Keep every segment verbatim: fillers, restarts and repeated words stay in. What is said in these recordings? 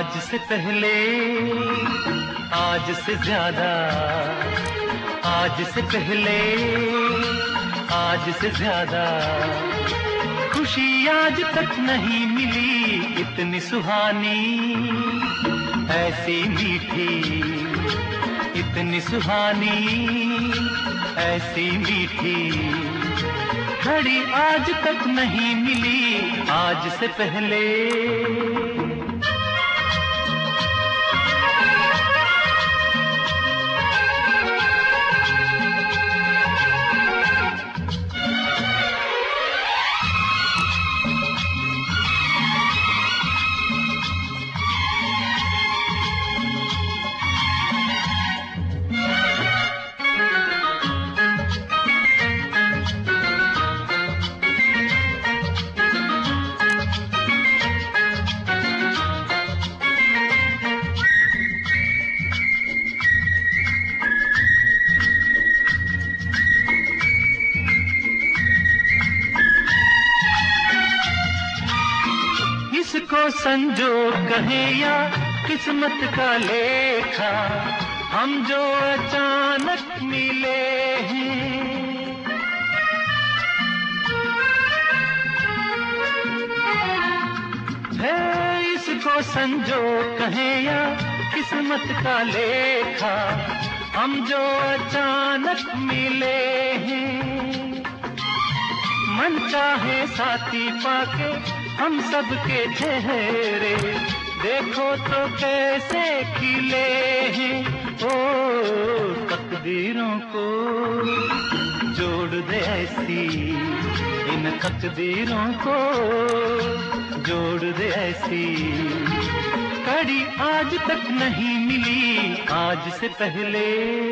आज से पहले, आज से ज्यादा, आज से पहले, आज से ज्यादा खुशी आज तक नहीं मिली इतनी सुहानी, ऐसी मीठी, इतनी सुहानी, ऐसी मीठी घड़ी आज तक नहीं मिली आज से पहले। इसको संजोग कहे या किस्मत का लेखा, हम जो अचानक मिले हैं, है इसको संजोग कहे या किस्मत का लेखा, हम जो अचानक मिले हैं। मन चाहे साथी पाके हम सबके चेहरे देखो तो कैसे खिले हैं। ओ तकदीरों को जोड़ दे ऐसी, इन तकदीरों को जोड़ दे ऐसी कड़ी आज तक नहीं मिली आज से पहले।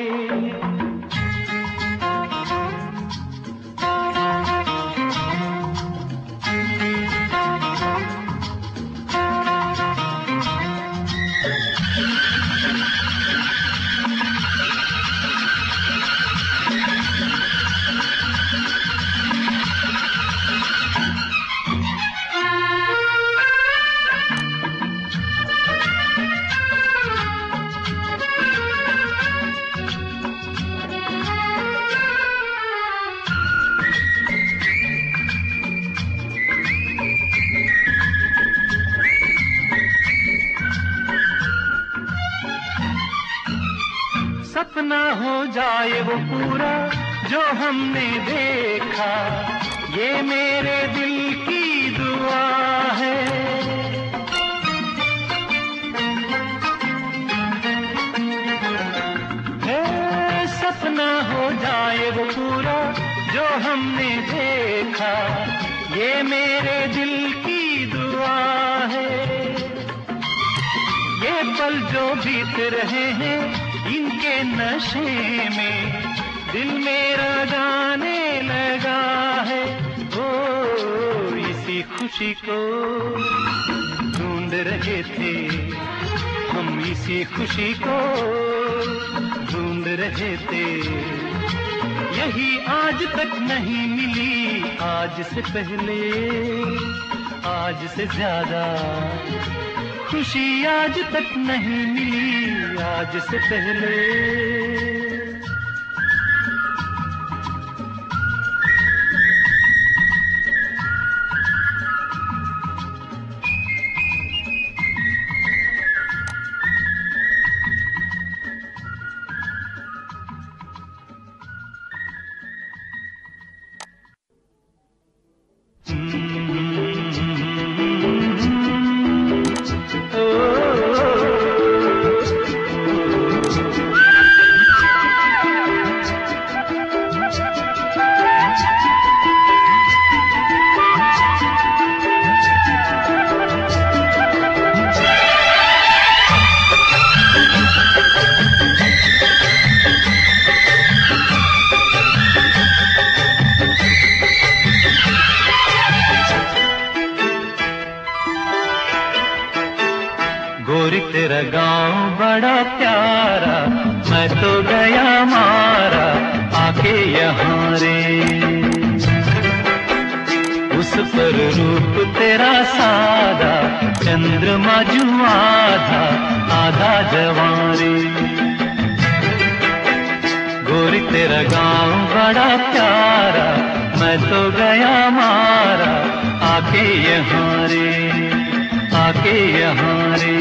सपना हो जाए वो पूरा जो हमने देखा, ये मेरे दिल की दुआ है। है सपना हो जाए वो पूरा जो हमने देखा, ये मेरे दिल की दुआ है। ये पल जो बीत रहे हैं इनके नशे में दिल मेरा गाने लगा है। ओ इसी खुशी को ढूंढ रहे थे हम, इसी खुशी को ढूंढ रहे थे, यही आज तक नहीं मिली आज से पहले, आज से ज्यादा खुशी आज तक नहीं मिली आज से पहले। गोरी तेरा गांव बड़ा प्यारा, मैं तो गया मारा आके यहाँ रे। उस पर रूप तेरा सादा, चंद्रमा जू आधा आधा जवारे। गोरी तेरा गांव बड़ा प्यारा, मैं तो गया मारा आके यहाँ रे, आके यहाँ रे।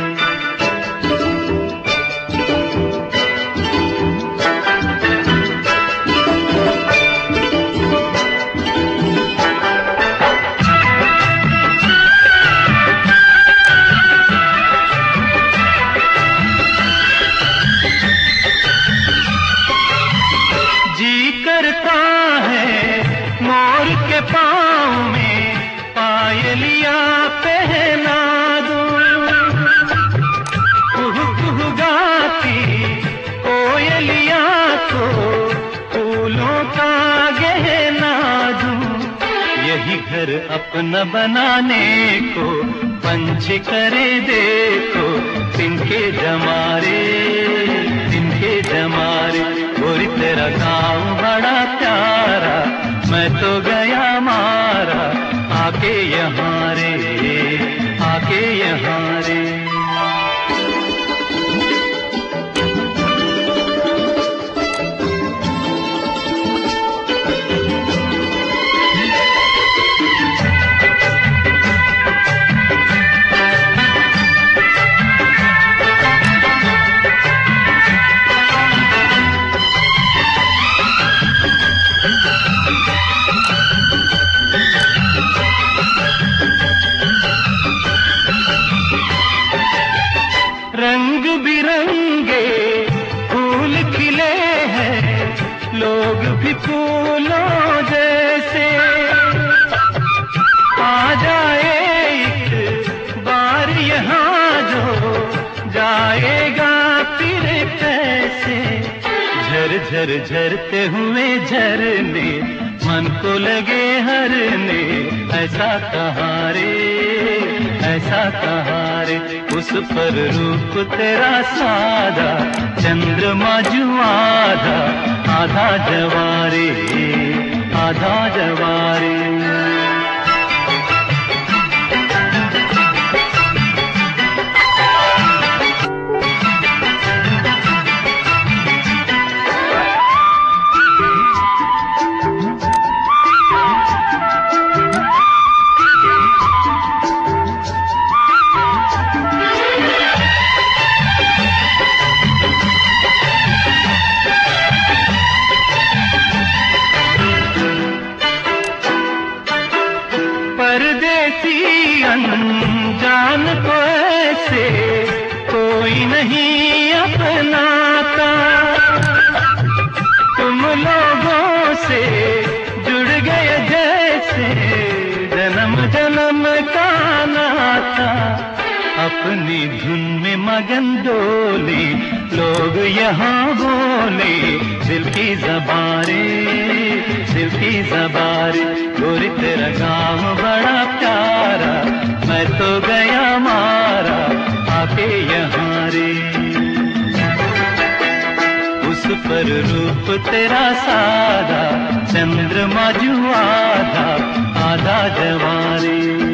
पाँव में पायलिया पहना दूं, कुहू कुहू गाती कोयलिया को फूलों का गहना दूं। यही घर अपना बनाने को पंछी करे देखो, तिनके जमारे तिनके जमारे। गोरी तेरा गाँव बड़ा प्यारा, मैं तो गया मारा आके यहाँ रे, आके यहाँ रे। रंग बिरंगे फूल खिले हैं, लोग भी फूलों जैसे। आ जाए एक बार यहाँ जो जाएगा फिर कैसे। झर झर झरते हुए झरने मन को लगे हरने, ऐसा कहाँ रे, ऐसा कहाँ रे। उस पर रूप तेरा सादा, चंद्रमा जू आधा आधा जवारे, आधा जवारे। परदेसी अनजान को ऐसे कोई नहीं अपनाता, तुम लोगों से जुड़ गए जैसे जन्म जन्म का नाता। अपनी धुन में मगन डोले लोग यहाँ बोले, दिल की ज़बारे दिल की ज़बारे। गोरी तेरा गाँव बड़ा प्यारा, मैं तो गया मारा आके यहाँ रे। उस पर रूप तेरा सादा, चंद्रमा जू आधा आधा जवारे।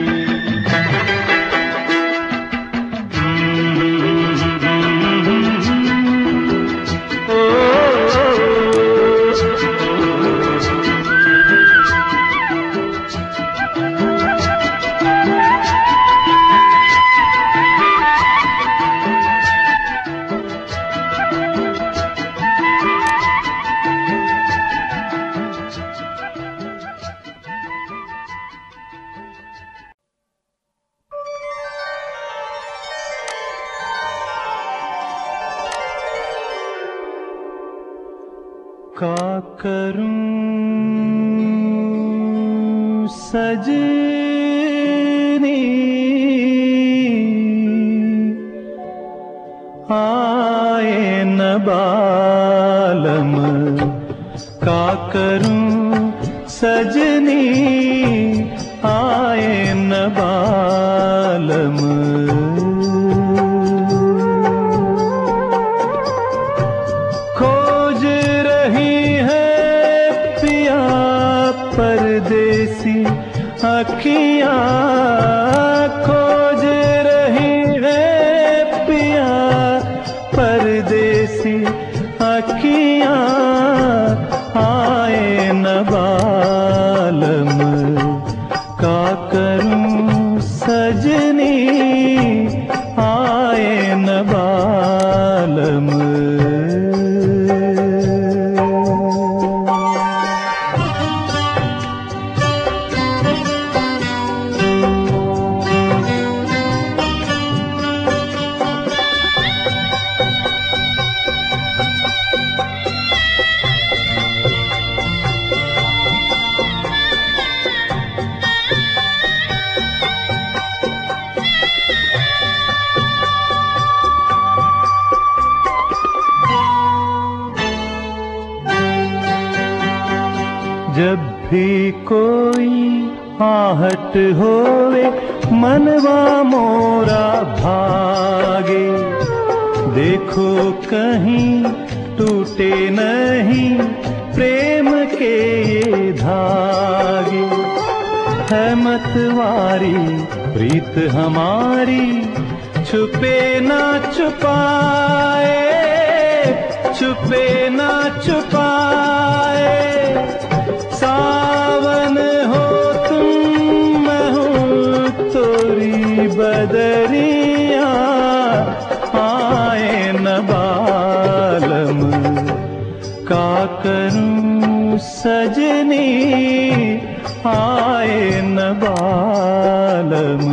का करूं सजनी, आए न बालम। का करूं सजनी, आए न बालम। अखियां खोज रही है पिया, परदेसी अखियां आए न बालम, का करूं सजनी आए न बालम। जब भी कोई आहट होवे मनवा मोरा भागे, देखो कहीं टूटे नहीं प्रेम के ये धागे। है मतवारी प्रीत हमारी छुपे ना छुपाए, छुपे ना छुपाए। सावन हो तुम मैं हूँ तोरी बदरिया, आए न बालम, का करूं सजनी आए न बालम।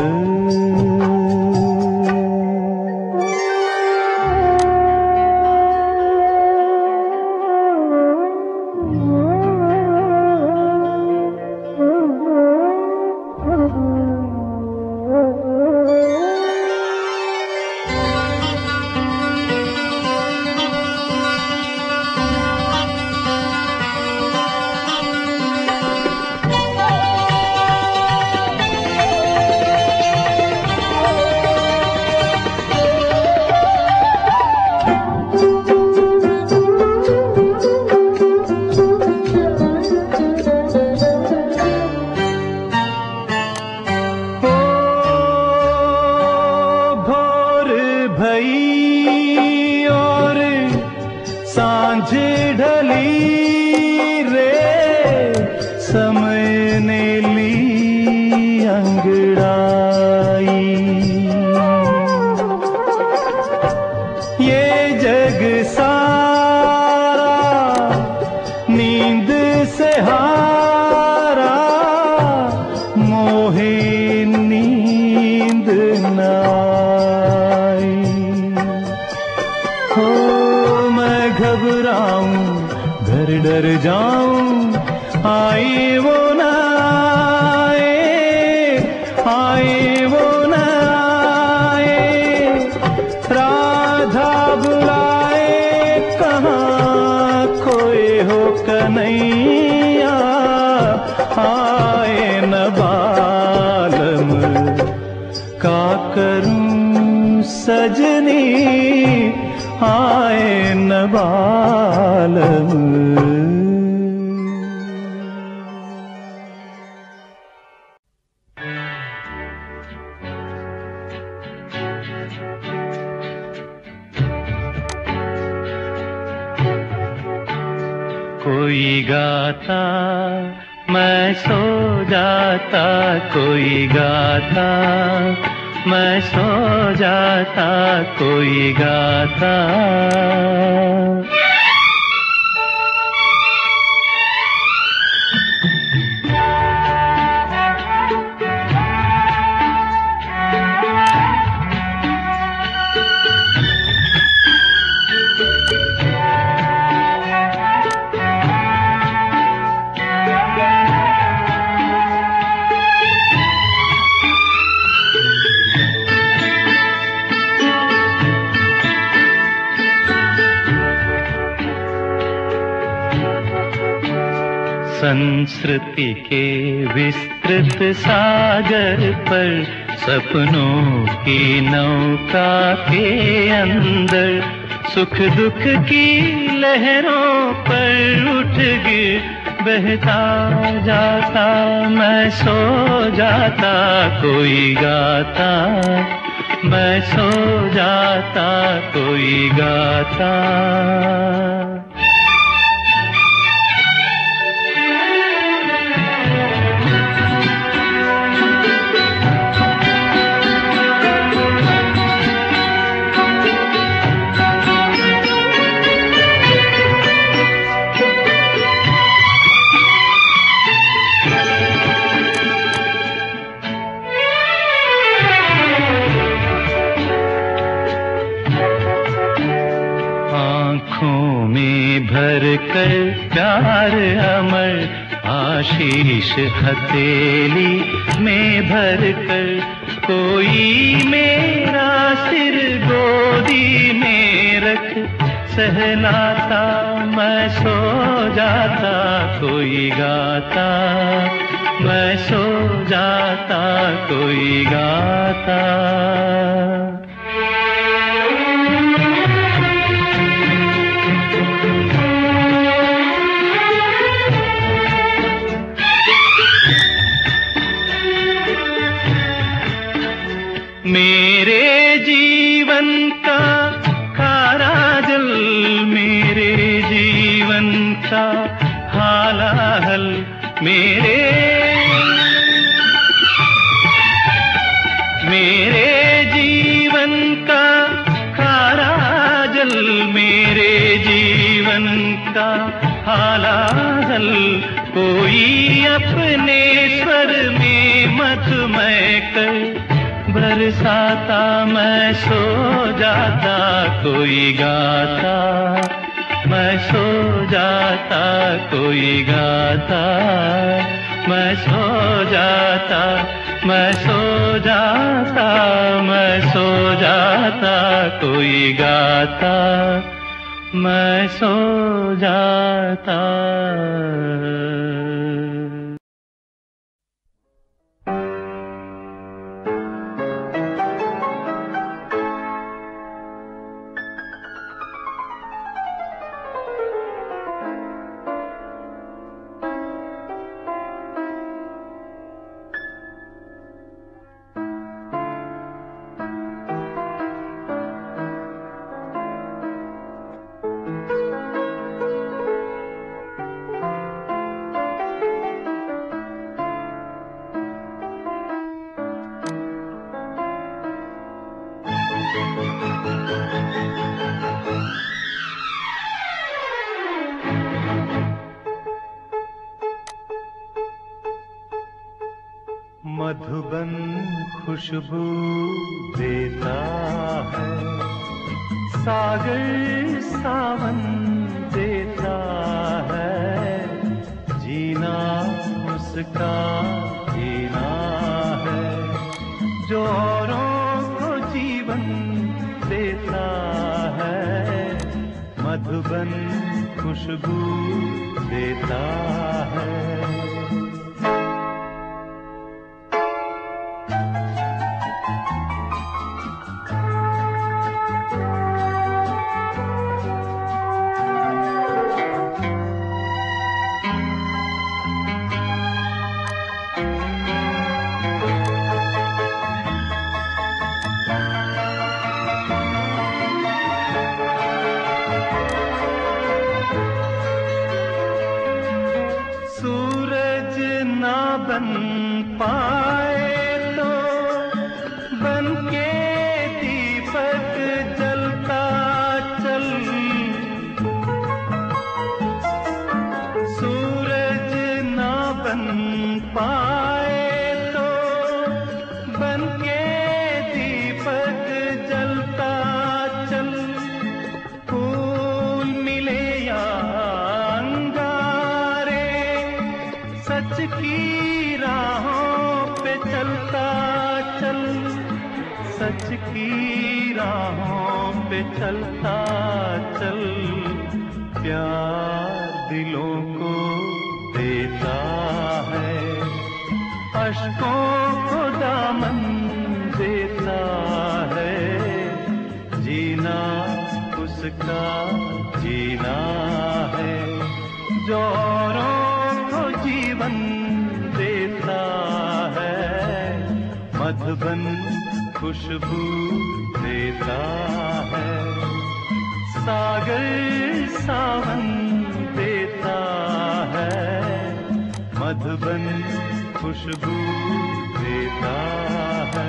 डर जाऊं आए वो न आए, आए वो न आए। राधा बुलाए कहाँ खोए हो कन्हैया, आए न बालम, का करूं सजनी आए न बालम। कोई गाता मैं सो जाता, कोई गाता मैं सो जाता, कोई गाता। संस्कृति के विस्तृत सागर पर सपनों की नौका के अंदर सुख दुख की लहरों पर उठ गिर बहता जाता मैं सो जाता, कोई गाता मैं सो जाता, कोई गाता। भर कर प्यार अमर आशीष हथेली में भर कर, कोई मेरा सिर गोदी में रख सहलाता मैं सो जाता, कोई गाता मैं सो जाता, कोई गाता। मेरे जीवन का खारा जल, मेरे जीवन का हालाहल, मेरे मेरे जीवन का खारा जल, मेरे जीवन का हालाहल, कोई अपने स्वर में मधुमय कर बरसाता मैं सो जाता, कोई गाता मैं सो जाता, कोई गाता मैं सो जाता, मैं सो जाता, मैं सो जाता, कोई गाता मैं सो जाता। मधुबन खुशबू देता है, सागर सावन देता है, जीना उसका जीना है, जो औरों को जीवन देता है, मधुबन खुशबू देता है। सूरज ना बन पाए तो बन के दीपक जलता चल, सूरज ना बन पाए तो बन के दीपक जलता चल, फूल मिले या सच की राहों पे चलता चल, सच की राहों पे चलता चल, प्यार दिलों को देता है, अश्कों को दामन देता है, जीना उसका जीना है, जो औरों जीवन देता है, मधुबन खुशबू देता है, सागर सावन देता है, मधुबन खुशबू देता है।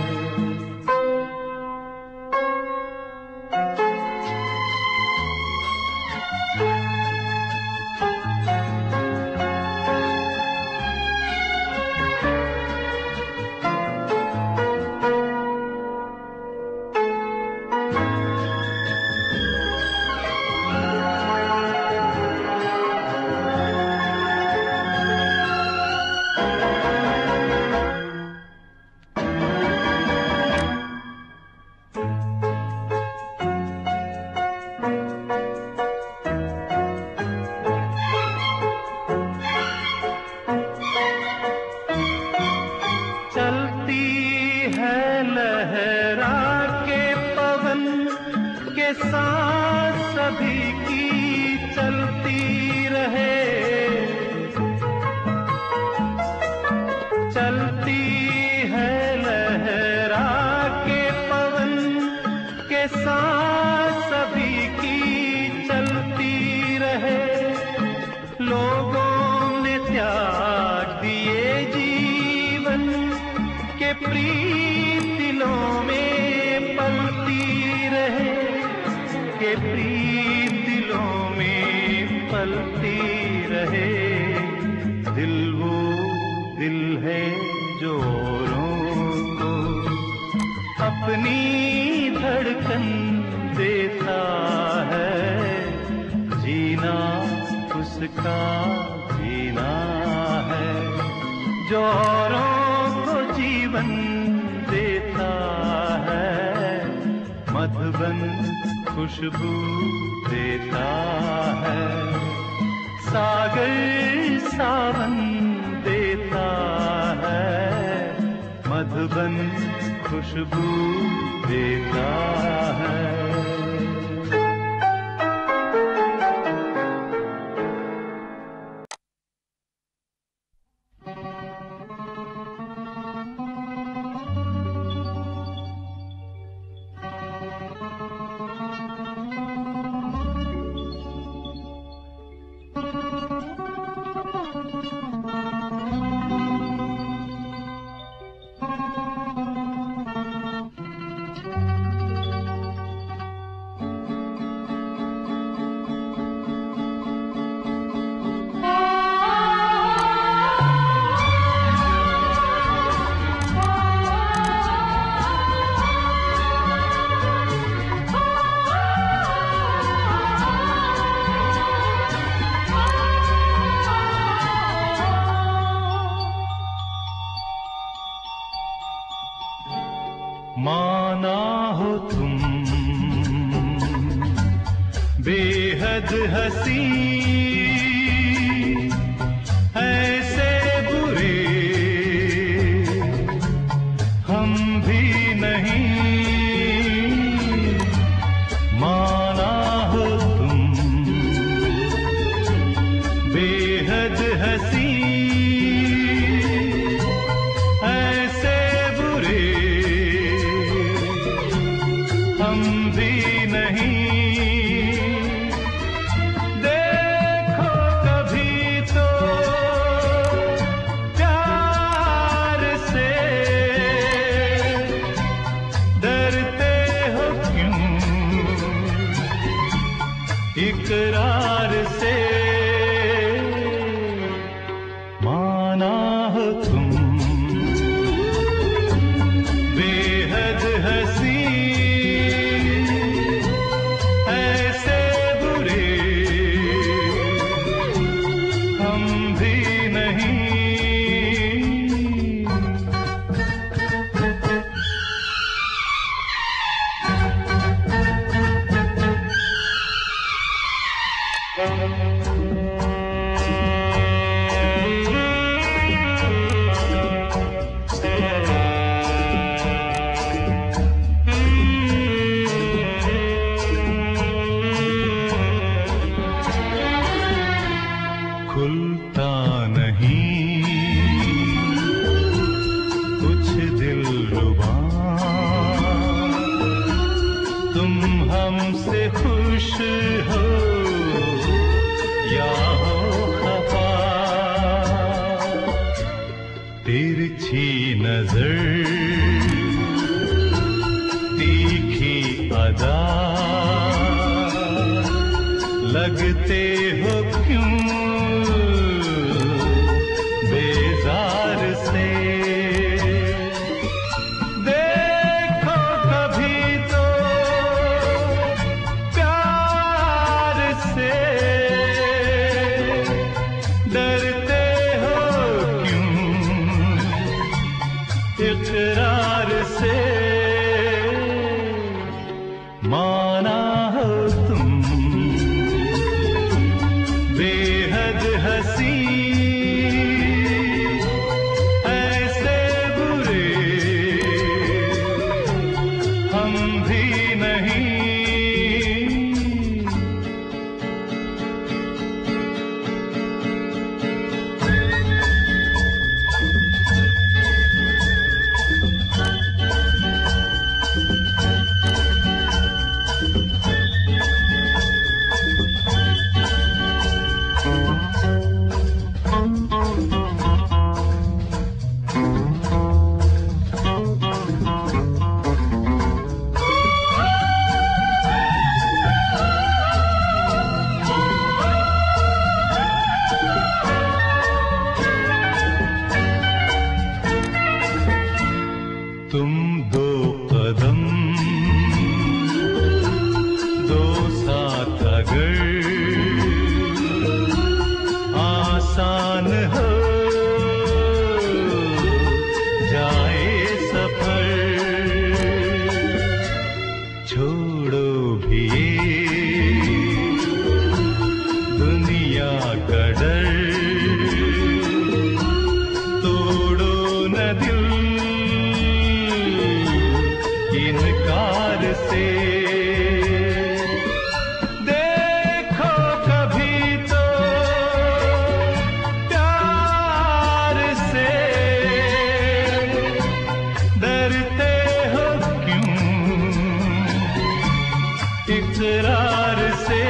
खुशबू देता है, सागर सावन देता है, मधुबन खुशबू देता है। माना हो तुम बेहद हंसी, ऐसे बुरे हम भी नहीं। माना हो तुम बेहद हंसी, इकरार से। माना हो तुम बेहद हंसी, ऐसे बुरे हम भी नहीं। दिलरुबा, तुम हमसे खुश हो या हो खफा, तिरछी नजर तीखी अदा, लगते हो क्यों बेजार से, देखो कभी तो प्यार से, डरते हो क्यों इकरार से, माना हो तुम बेहद हसी, ऐसे बुरे हम भी नहीं। तुम दो कदम दो साथ अगर आसान हो जाए सफर, छोड़ो भी ये दुनिया का डर, तोड़ो न दिल इनकार से, देखो कभी तो प्यार से, डरते हो क्यों इकरार से,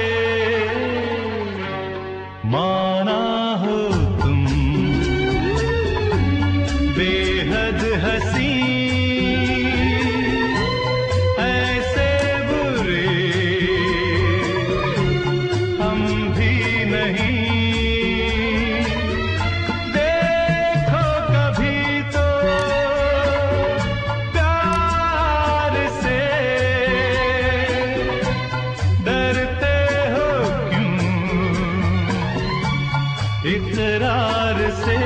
माना हो तुम बेहद हसी, ऐसे बुरे हम भी नहीं। देखो कभी तो प्यार से, डरते हो क्यों इकरार से,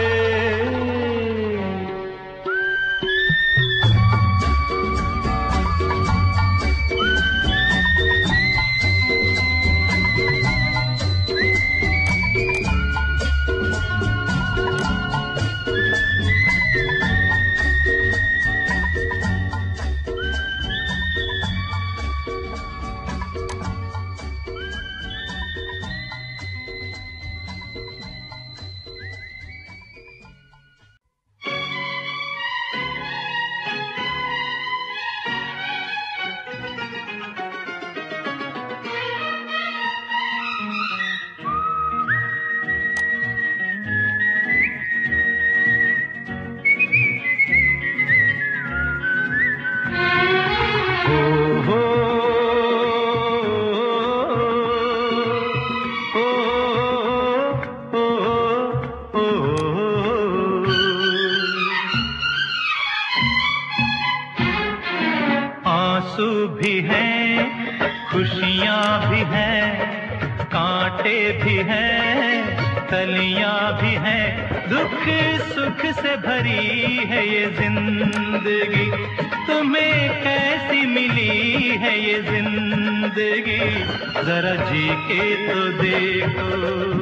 आंसू भी हैं, खुशियां भी हैं, कांटे भी हैं, कलियां भी हैं, दुख सुख से भरी है ये जिंदगी। तुम्हें कैसी मिली है ये जिंदगी, जरा जी के तो देखो,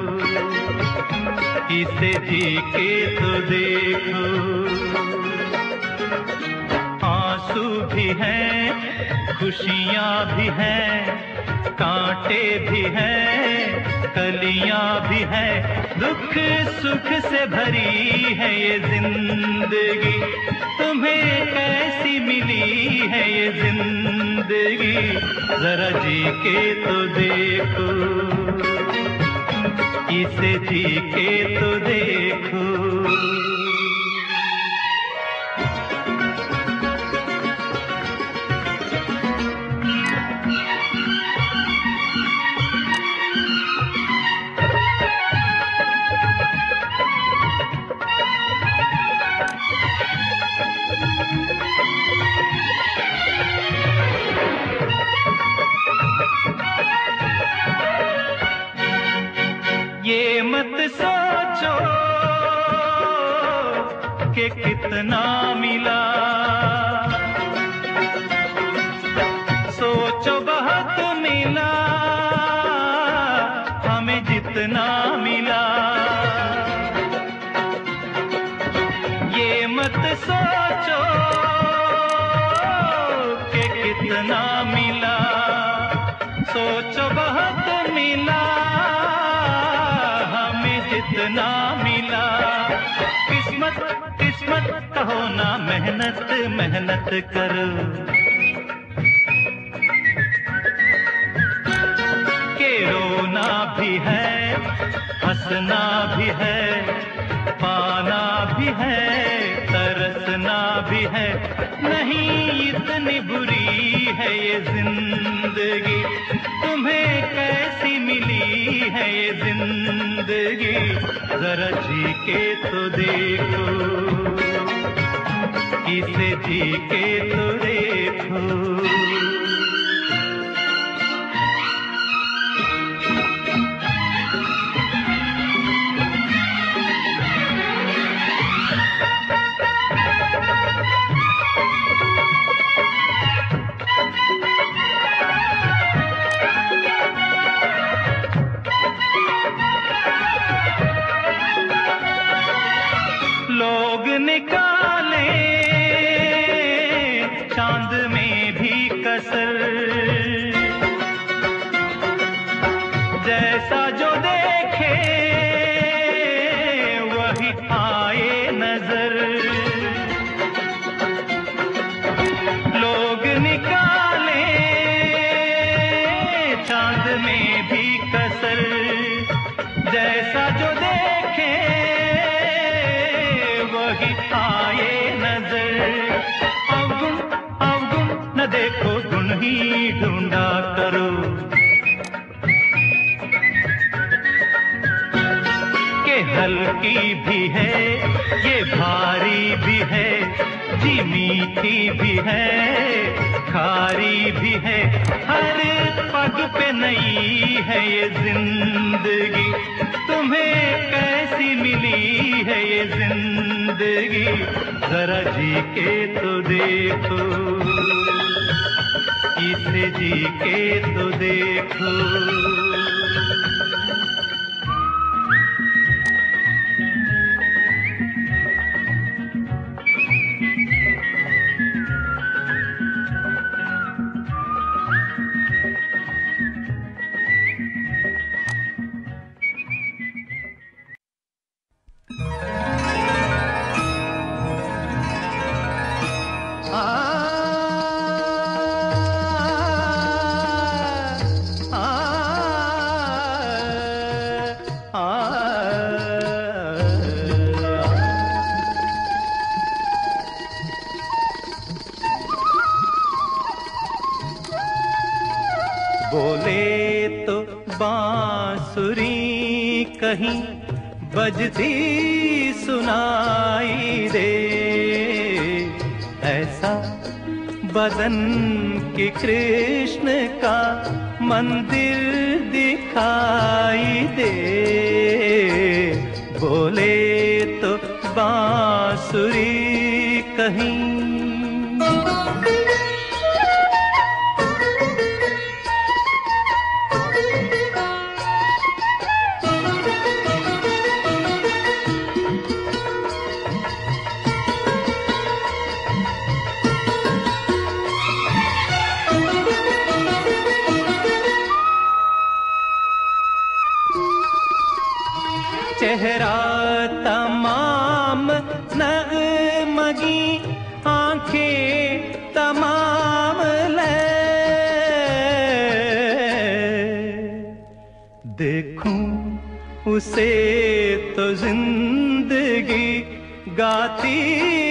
इसे जी के तो देखो। आंसू भी हैं, खुशियाँ भी हैं, कांटे भी हैं, कलियाँ भी हैं, दुख सुख से भरी है ये जिंदगी। तुम्हें कैसी मिली है ये जिंदगी, जरा जी के तो देखो, इसे जी के तो देखो। ये मत सोचो कि कितना मिला, सोचो बहुत मिला हमें जितना मिला। ये मत सोचो कि कितना मिला, सोचो बहुत मिला जितना मिला। किस्मत किस्मत कहो ना, मेहनत मेहनत करो, के रोना भी है, हंसना भी है, पाना भी है, तरसना भी है। नहीं इतनी बुरी है ये जिंदगी, तुम्हें कैसी मिली है ये जिंदगी, जरा जी के तो देखो, इसे जी के तो देखो। लोग निकाले चांद में भी कसर, जैसा जो देखे वही आए नजर। लोग निकाले चांद में भी कसर, जैसा जो देखे वही आए नजर। अवगुण अवगुण न देखो, गुण ही ढूंढा करो, के हल्की भी है ये भारी भी है, जी मीठी भी है खारी भी है, हर पग पे नई है ये जिंदगी। तुम्हें कैसी मिली है ये जिंदगी, जरा जी के तो देखो, इसे जी के तो देखो। बोले तो बांसुरी कहीं बजती सुनाई दे, ऐसा बदन की कृष्ण का मंदिर दिखाई दे। बोले तो बांसुरी कहीं नगमगी आंखें तमाम ले। देखूं उसे तो जिंदगी गाती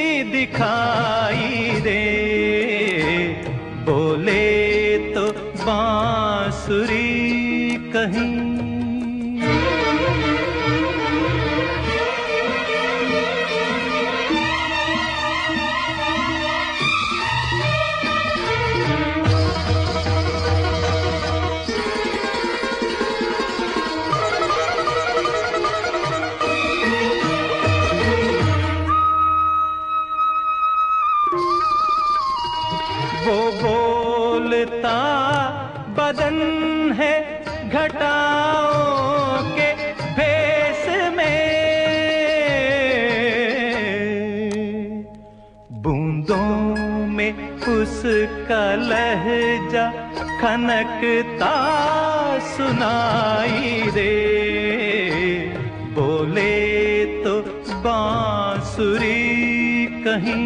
दिखाई दे, बोले तो बांसुरी कहीं। वो बोलता बदन है घटाओं के भेष में, बूंदों में उसका लहजा खनकता सुनाई दे, बोले तो बांसुरी कहीं।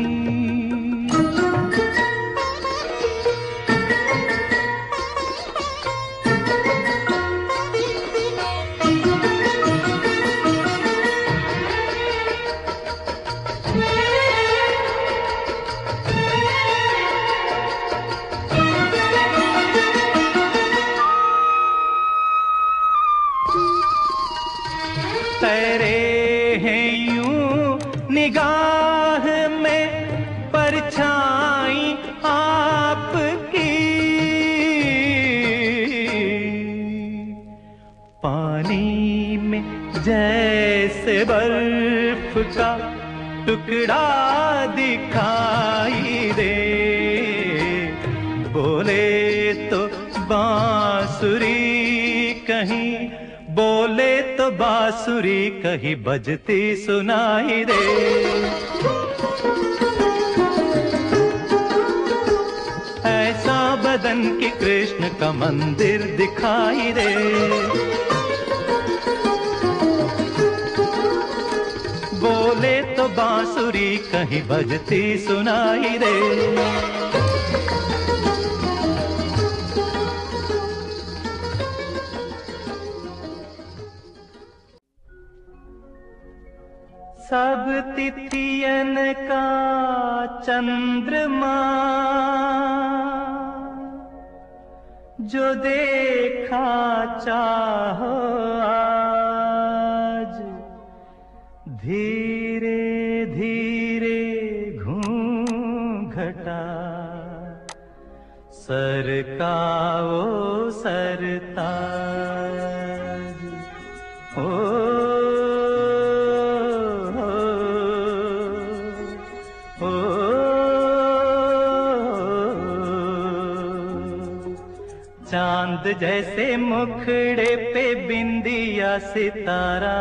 तेरे हैं यूं निगाह में परछाई आपकी, पानी में जैसे बर्फ का टुकड़ा दिखाई दे, बोले तो बांसुरी कहीं, बोले तो बांसुरी कहीं बजती सुनाई दे। ऐसा बदन की कृष्ण का मंदिर दिखाई दे, बोले तो बांसुरी कहीं बजती सुनाई दे। सब तिथियन का चंद्रमा जो देखा चाहो आज, धीरे धीरे घूंघटा सरकाओ सरताज। ओ चांद जैसे मुखड़े पे बिंदिया सितारा,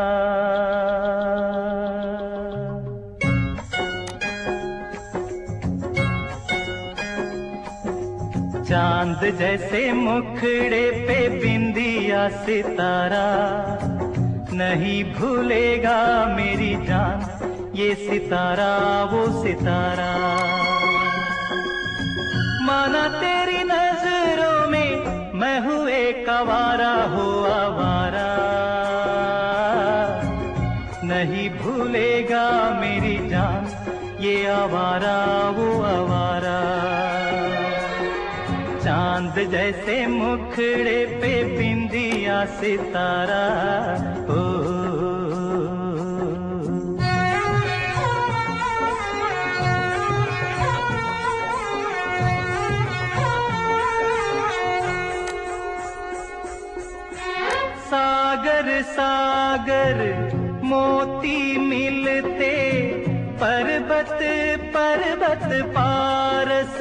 चांद जैसे मुखड़े पे बिंदिया सितारा, नहीं भूलेगा मेरी जान ये सितारा वो सितारा। माना तेरी नजरों में मैं हूँ एक आवारा हो आवारा, नहीं भूलेगा मेरी जान ये आवारा वो आवारा। चांद जैसे मुखड़े पे बिंदिया सितारा, ओ सागर सागर मोती मिलते पर्वत पर्वत पारस,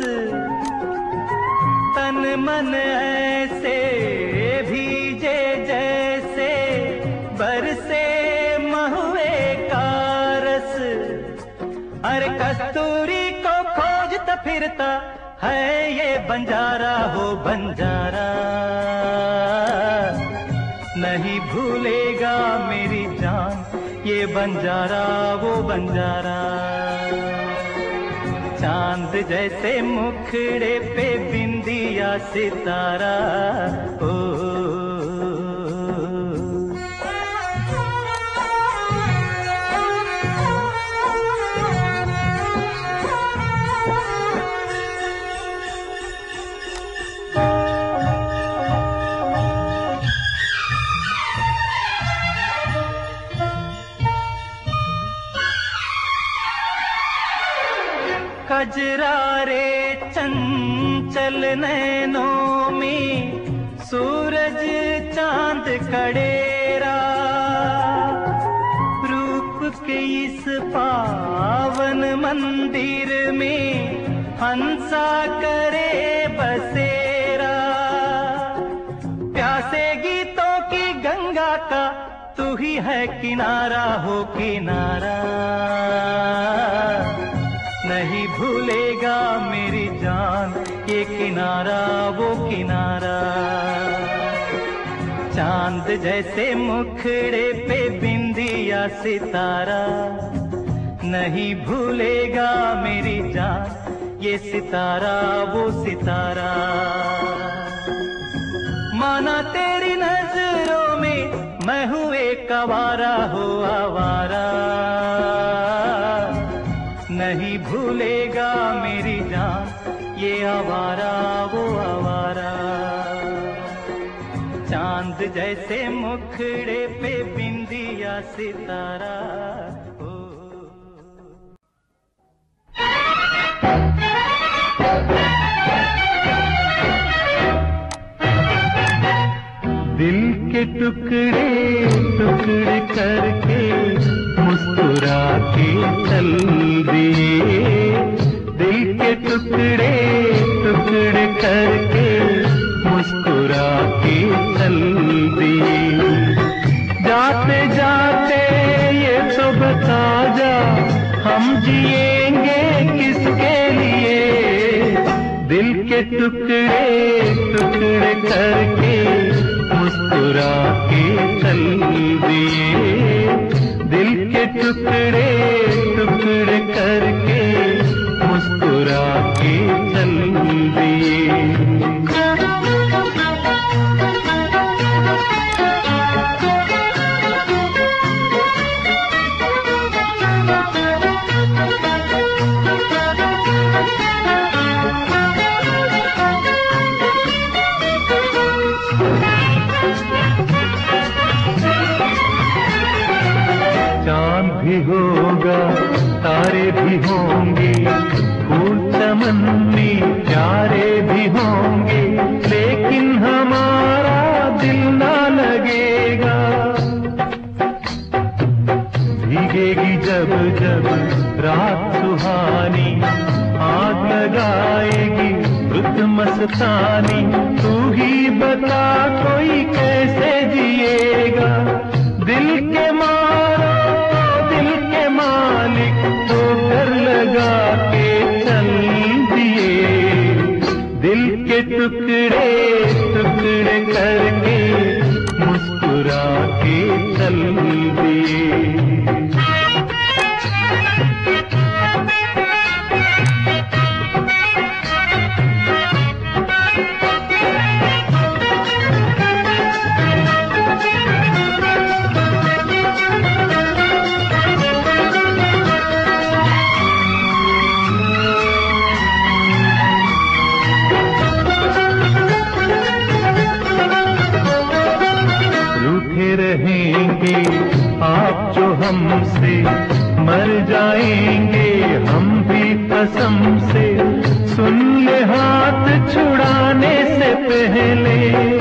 तन मन ऐसे भीजे जैसे बरसे महुए का रस। अरे कस्तूरी को खोजता फिरता है ये बंजारा हो बंजारा, नहीं भूलेगा मेरी जान ये बंजारा वो बंजारा। चांद जैसे मुखड़े पे बिंदिया सितारा, ओ कजरारे चंचल नैनों में सूरज चांद कड़ेरा, रूप के इस पावन मंदिर में हंसा करे बसेरा। प्यासे गीतों की गंगा का तू ही है किनारा, हो किनारा। नहीं भूलेगा मेरी जान ये किनारा वो किनारा। चांद जैसे मुखड़े पे बिंदिया सितारा, नहीं भूलेगा मेरी जान ये सितारा वो सितारा। माना तेरी नजरों में मैं हूँ एक आवारा, हो आवारा। नहीं भूलेगा मेरी जान ये आवारा वो आवारा। चांद जैसे मुखड़े पे बिंदिया सितारा, ओ। दिल के टुकड़े टुकड़े करके मुस्कुरा के चल दिए। दिल के टुकड़े टुकड़े करके मुस्कुरा के चल दिए। जाते जाते ये तो बता जा, हम जिएंगे किसके लिए। दिल के टुकड़े टुकड़े करके मुस्कुरा के चल दिए। दिल के टुकड़े टुकड़े करके मुस्कुरा के चल दिए। चांद भी होगा तारे भी होंगे, फूल चमन में प्यारे भी होंगे, लेकिन हमारा दिल ना लगेगा। भीगेगी जब जब रात सुहानी, आग लगाएगी रुत मस्तानी। तू ही बता कोई कैसे जिएगा। दिल के मारो दिल के मालिक तो कर लगा के चल दिए। दिल के टुकड़े टुकड़े करके मुस्कुरा के चल दिए। रहेंगे आप जो हमसे, मर जाएंगे हम भी कसम से। सुन ले हाथ छुड़ाने से पहले,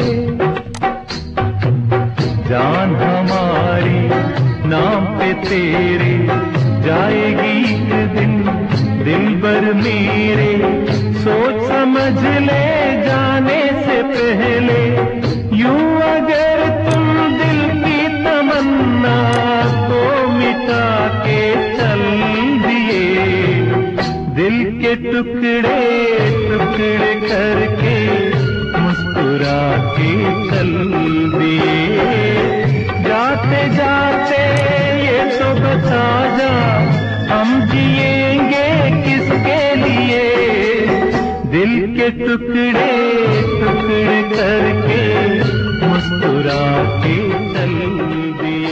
जान हमारी नाम पे तेरे जाएगी एक दिन। दिल भर मेरे सोच समझ ले जाने से पहले। यूं अगर तुम दिल की तमन्ना को मिटा के चल दिए। दिल के टुकड़े टुकड़े करके मुस्कुरा के चल दिए। जाते जाते ये के टुकड़े टुकड़े करके मुस्कुरा के चल दिए।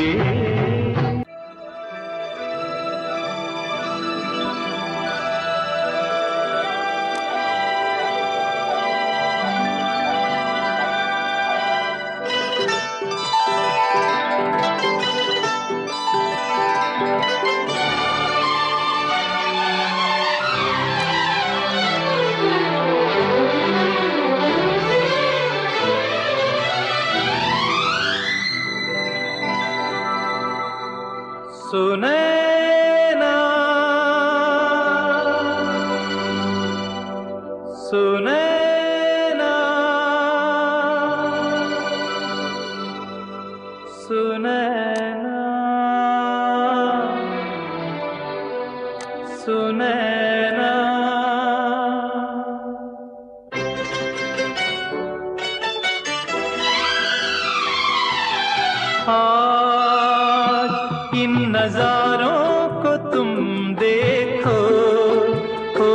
सुनैना सुनैना सुनैना सुनैना आज इन नजारों को तुम देखो, हो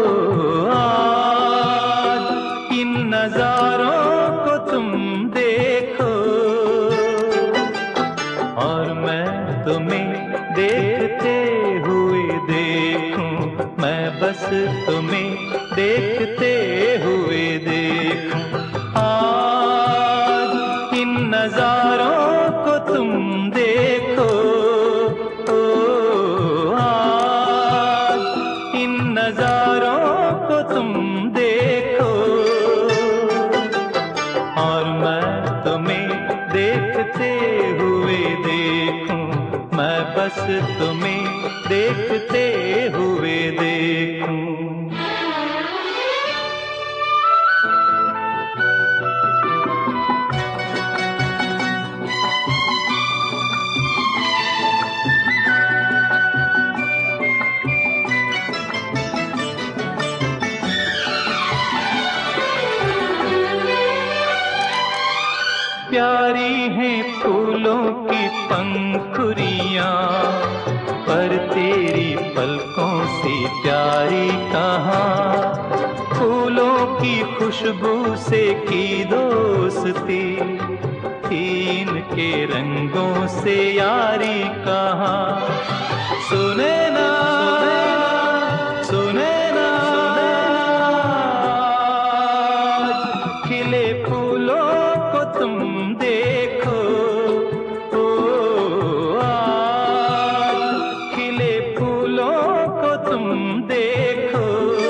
आज इन नजारों को तुम देखो, और मैं तुम्हें देखते हुए देखूं, मैं बस तुम्हें देखते हुए देखूं। आज इन नजारों को तुम देखो, नजारों को तुम देखो, और मैं तुम्हें देखते हुए देखूं, मैं बस तुम्हें देखते हुए देखूं। प्यारी हैं फूलों की पंखुड़ियां, पर तेरी पलकों से प्यारी कहाँ। फूलों की खुशबू से की दोस्ती, इनके रंगों से यारी कहाँ। सुने ना सुने ना खिले फूलों को तुम देखो, ओ आज खिले फूलों को तुम देखो,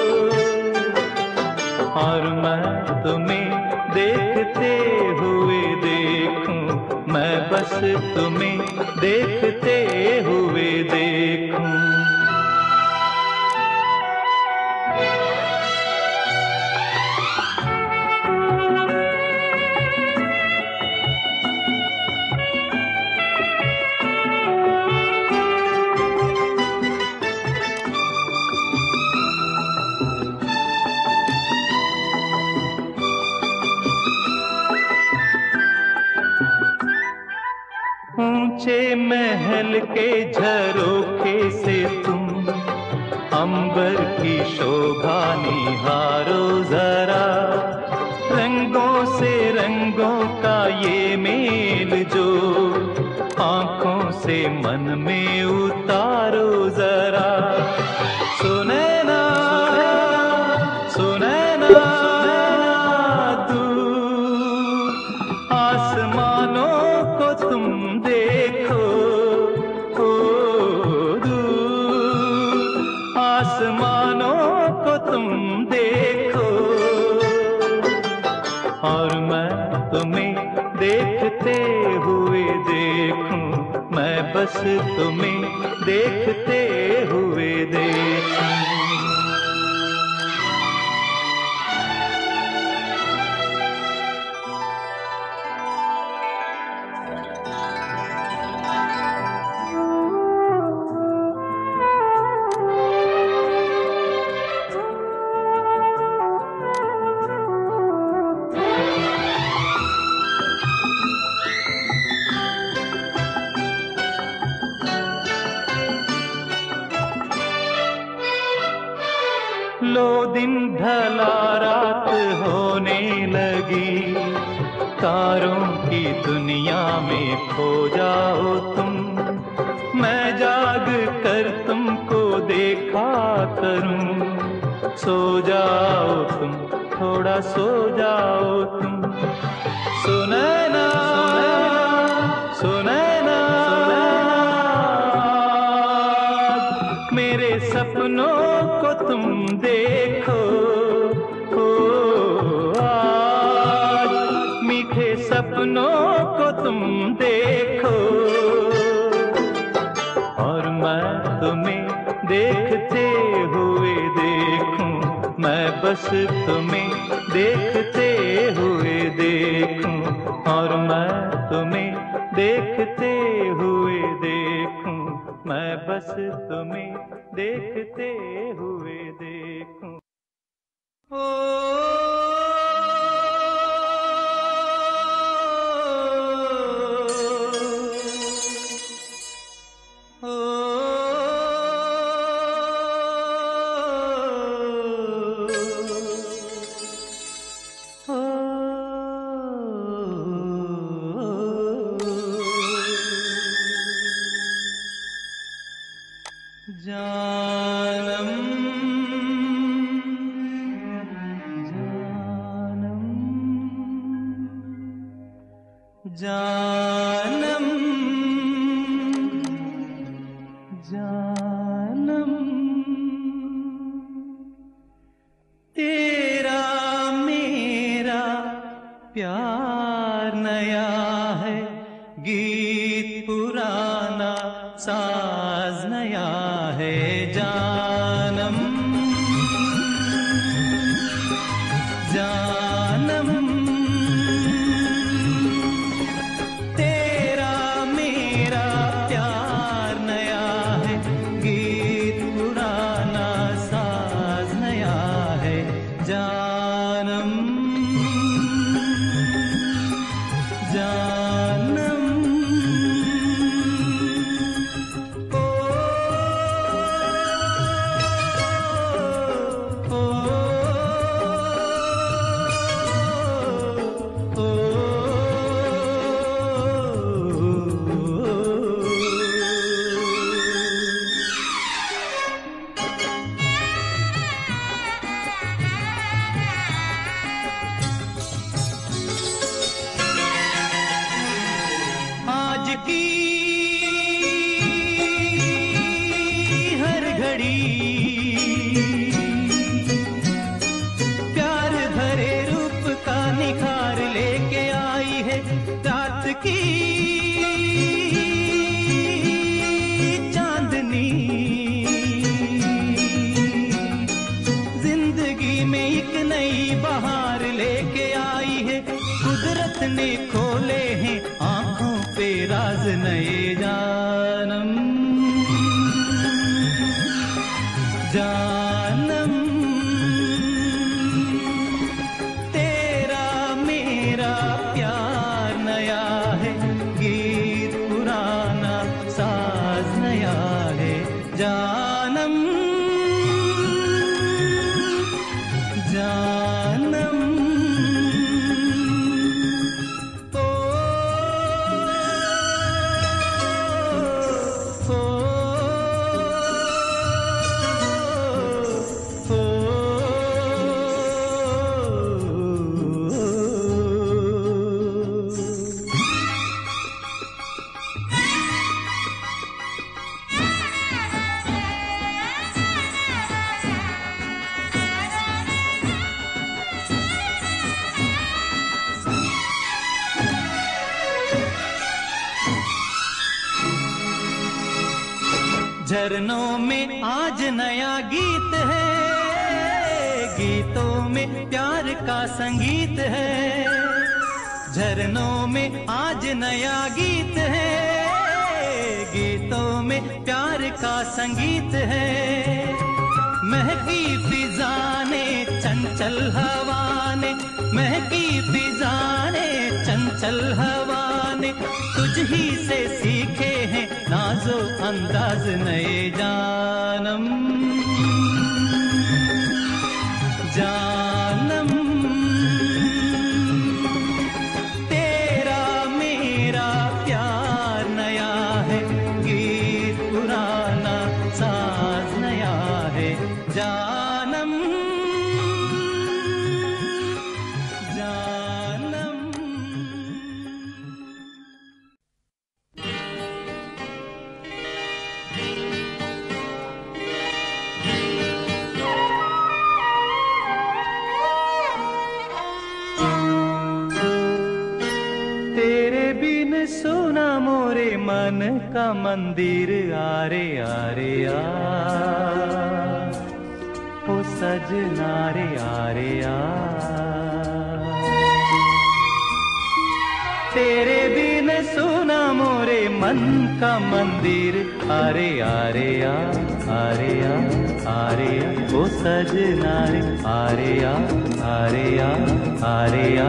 और मैं तुम्हें देखते हुए देखूं, मैं बस तुम्हें देखते हुए देखूं। ऊंचे महल के झरोखे से तुम अंबर की शोभा निहारो जरा, रंगों से रंगों का ये मेल जो आंखों से मन में उतारो जरा। सुने ना सुने ना दूर आसमानों को तुम देखो, ओ दूर आसमानों को तुम देखो, और मैं तुम्हें देखते हुए देखूं, मैं बस तुम्हें देखते हुए देखूं। लो दिन ढला रात होने लगी, तारों की दुनिया में खो जाओ तुम, मैं जाग कर तुमको देखा करूं। सो जाओ तुम, थोड़ा सो जाओ तुम, सुनैना सुनैना मेरे सपनों को तुम देखो, हो आज मीठे सपनों को तुम देखो, और मैं तुम्हें देखते हुए देखूं, मैं बस तुम्हें देखते हुए देखूं, और मैं तुम्हें देखते हुए देखूं, मैं बस तुम्हें देखते हुए देखूं। ओ जानम जानम जानम तेरा मेरा प्यार नया है, गीत पुराना साज नया है। जानम जानम तेरा मेरा प्यार नया है, गीत पुराना साज नया है। जानम जानम प्यार भरे रूप का निखार लेके आई है, रात की चांदनी जिंदगी में एक नई बहार लेके आई है। कुदरत ने खोले हैं आंखों पे राज नए। जानम जानम तेरा मेरा प्यार नया है, गीत पुराना साज नया है। जानम जानम ओ, ओ, झरनों में आज नया गीत है, गीतों में प्यार का संगीत है। झरनों में आज नया गीत है, गीतों में प्यार का संगीत है। महकी फिजा ने चंचल हवा ने, महकी फिजा ने चंचल हवा ने, तुझ ही से सीखे हैं नाजो अंदाज नए। जानम मन का मंदिर आरे आरे आ, ओ सजना रे आरे आ। तेरे बिन सुना मोरे मन का मंदिर आरे आरे आ, आरे आ, आरे आ, ओ सजना रे आरे आ, आरे आ, आरे आ।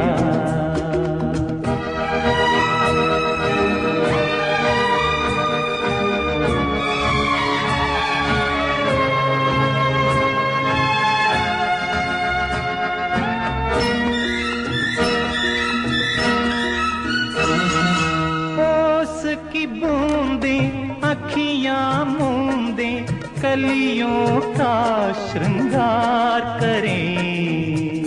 अखियां मूंदे कलियों का श्रृंगार करें,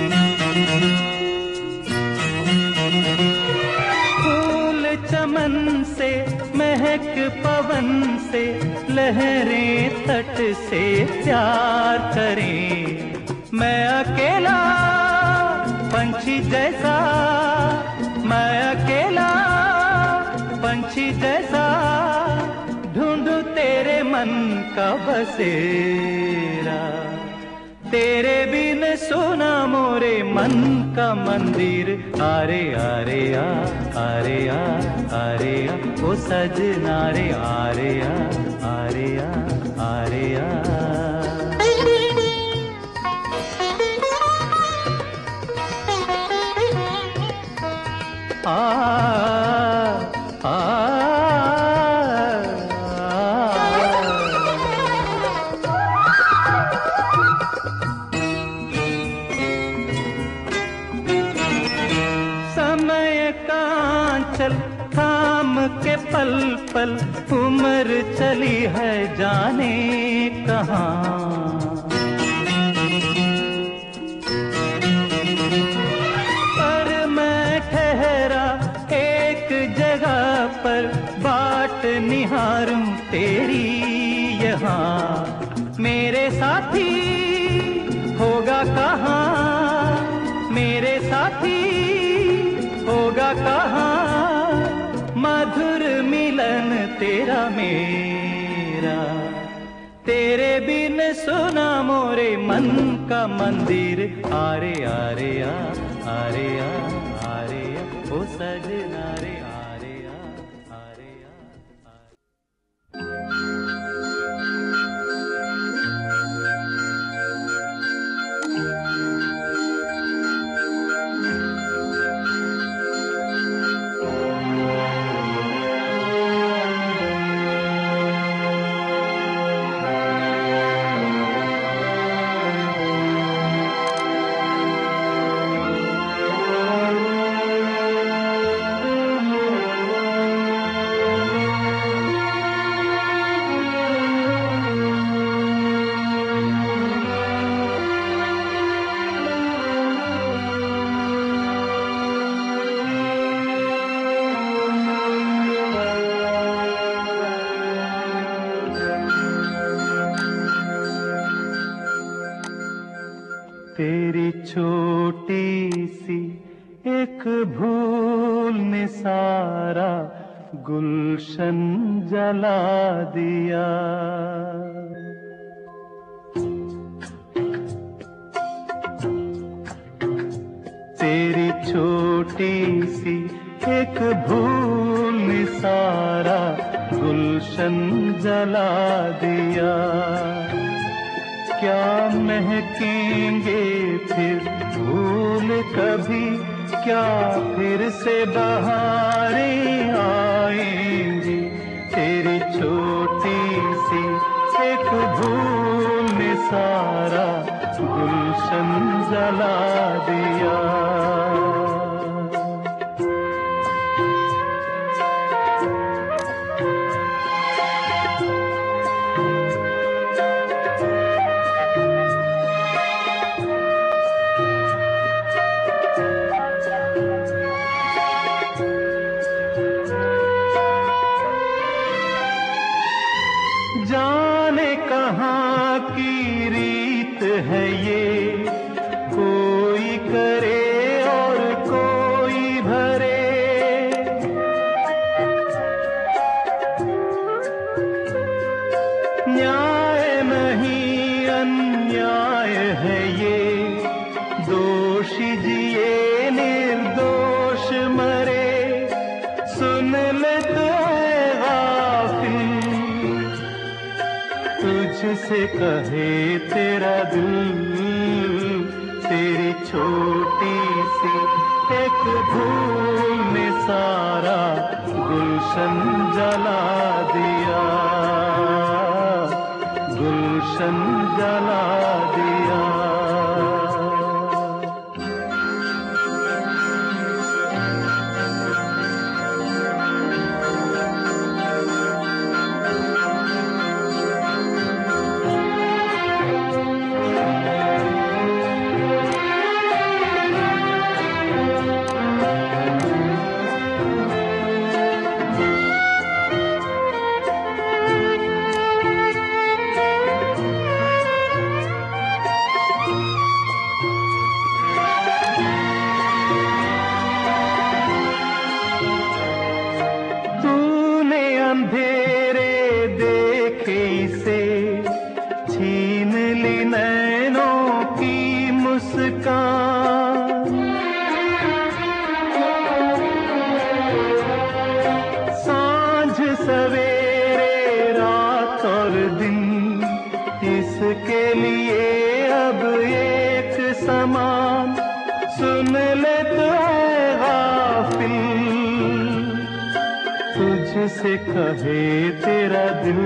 फूल चमन से महक पवन से लहरें तट से प्यार करें। मैं अकेला पंछी जैसा, मैं अकेला पंछी जैसा ढूंढूं तेरे मन का बसेरा। तेरे बिन सुना मोरे मन का मंदिर आरे आरे आ, आरे आ, आरे आ, ओ सजना रे आरे आ, आरे आ, आरे आ। आ, आ, थाम के पल पल उम्र चली है जाने कहाँ। पर मैं ठहरा एक जगह पर बाट निहारूं तेरी यहाँ। मेरे साथी होगा कहाँ, मेरे साथी होगा कहाँ, मधुर मिलन तेरा मेरा। तेरे बिन सुना मोरे मन का मंदिर आरे आरे आ, आरे आ, आरे आ, ओ सजना रे आरे आ, आरे आ, आरे। तेरी छोटी सी एक भूल ने सारा गुलशन जला दिया। तेरी छोटी सी एक भूल ने सारा गुलशन जला दिया। क्या महकेंगे फिर फूल कभी, क्या फिर से बहारें आएंगी। तेरी छोटी सी एक भूल ने सारा गुलशन जला दिया। जाने कहाँ की रीत है ये, कोई करे और कोई भरे। नहीं अन्याय है ये, दोषी जिए निर्दोष मरे, सुन ले तो है गाफिल, तुझसे कहे तेरा दिल, तेरी छोटी सी एक भूल ने सारा गुलशन जला दिया, गुलशन जला दिया। अंधेरे देखे से छीन ली नैनों की मुस्कान, सांझ सवेरे रात और दिन इसके लिए अब एक समान, सुन ले तो है गाफिल, तुझसे कहे तेरा दिल,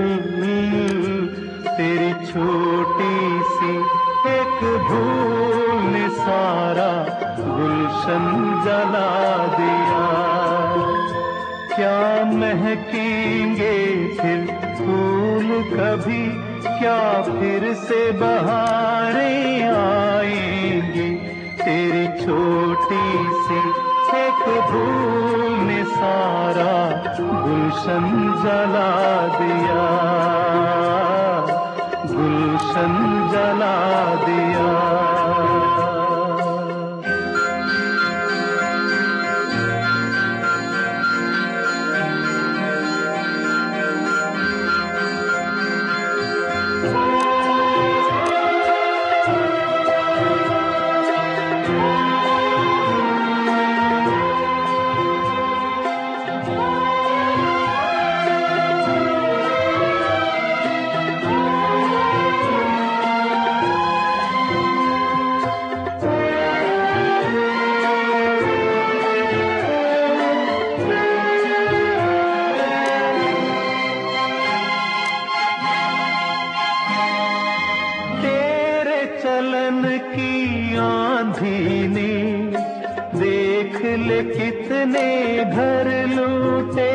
तेरी छोटी सी एक भूल ने सारा गुलशन जला दिया। क्या महकेंगे फिर फूल कभी, क्या फिर से बहारें आएंगी, तेरी छोटी सी एक भूल ने सारा गुलशन जला दिया, गुलशन जला दिया। चलन की आंधी ने देख ले कितने घर लूटे,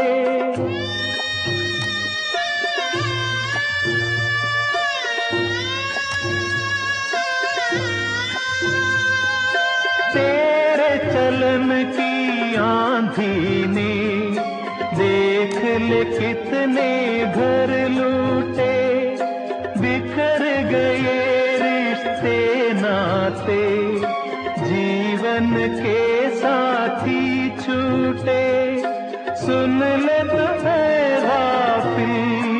तेरे चलन की आंधी ने देख ले कितने घर लूटे, बिखर गए रिश्ते नाते, जीवन के साथी छूटे, सुन ले तो है गाफिल,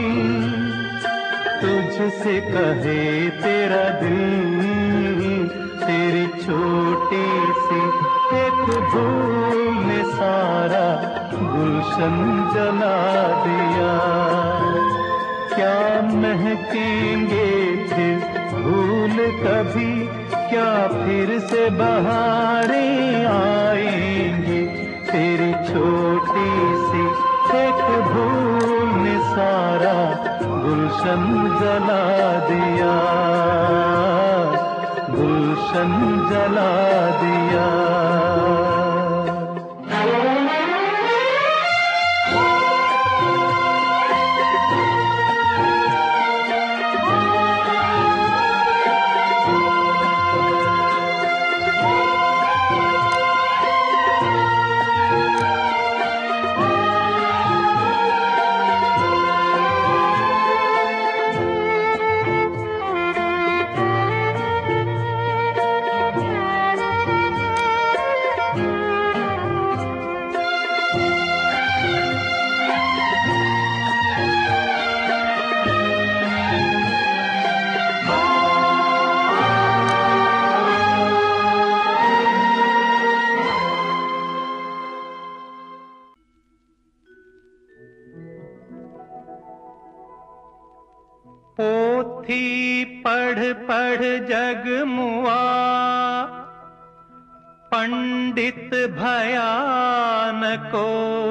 तुझसे कहे तेरा दिल, तेरी छोटी सी एक भूल ने सारा गुलशन जला दिया। क्या महकेंगे फिर फूल कभी, क्या फिर से बहारें आएंगी, तेरी छोटी सी एक भूल ने सारा गुलशन जला दिया, गुलशन जला दिया। पोथी पढ़ पढ़ जग मुआ, पंडित भयान को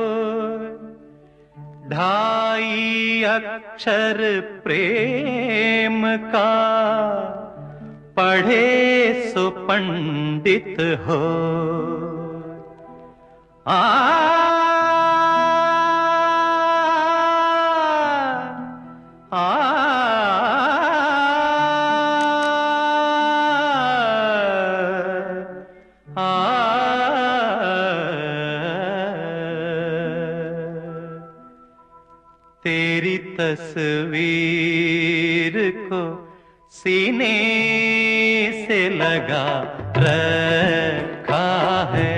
ढाई अक्षर प्रेम का, पढ़े सो पंडित हो। आ तेरी तस्वीर को सीने से लगा रखा है,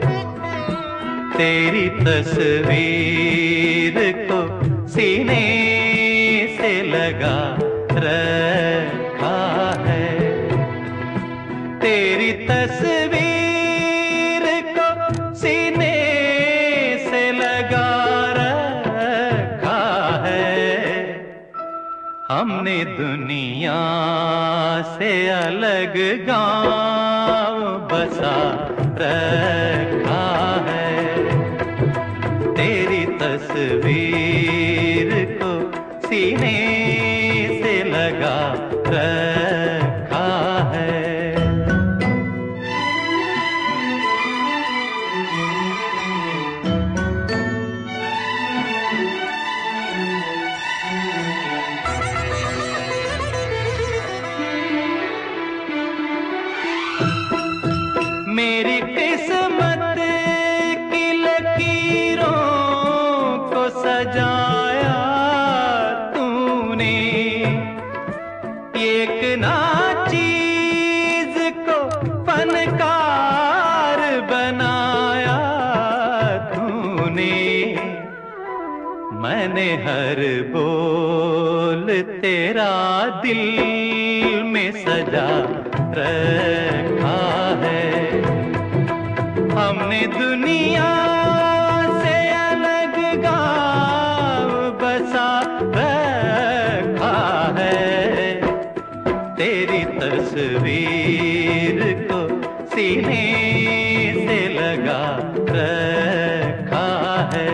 तेरी तस्वीर को सीने से लगा रखा है, तेरी तस्वीर को सीने से लगा हमने दुनिया से अलग गांव बसा रखा है, तेरी तस्वीर को सीने से लगा रखा है। मेरी किस्मत की लकीरों को सजाया तूने, एक ना चीज को फनकार बनाया तूने। मैंने हर बोल तेरा दिल में सजा रखा है, हमने दुनिया से अलग गांव बसा रखा है, तेरी तस्वीर को सीने से लगा रखा है।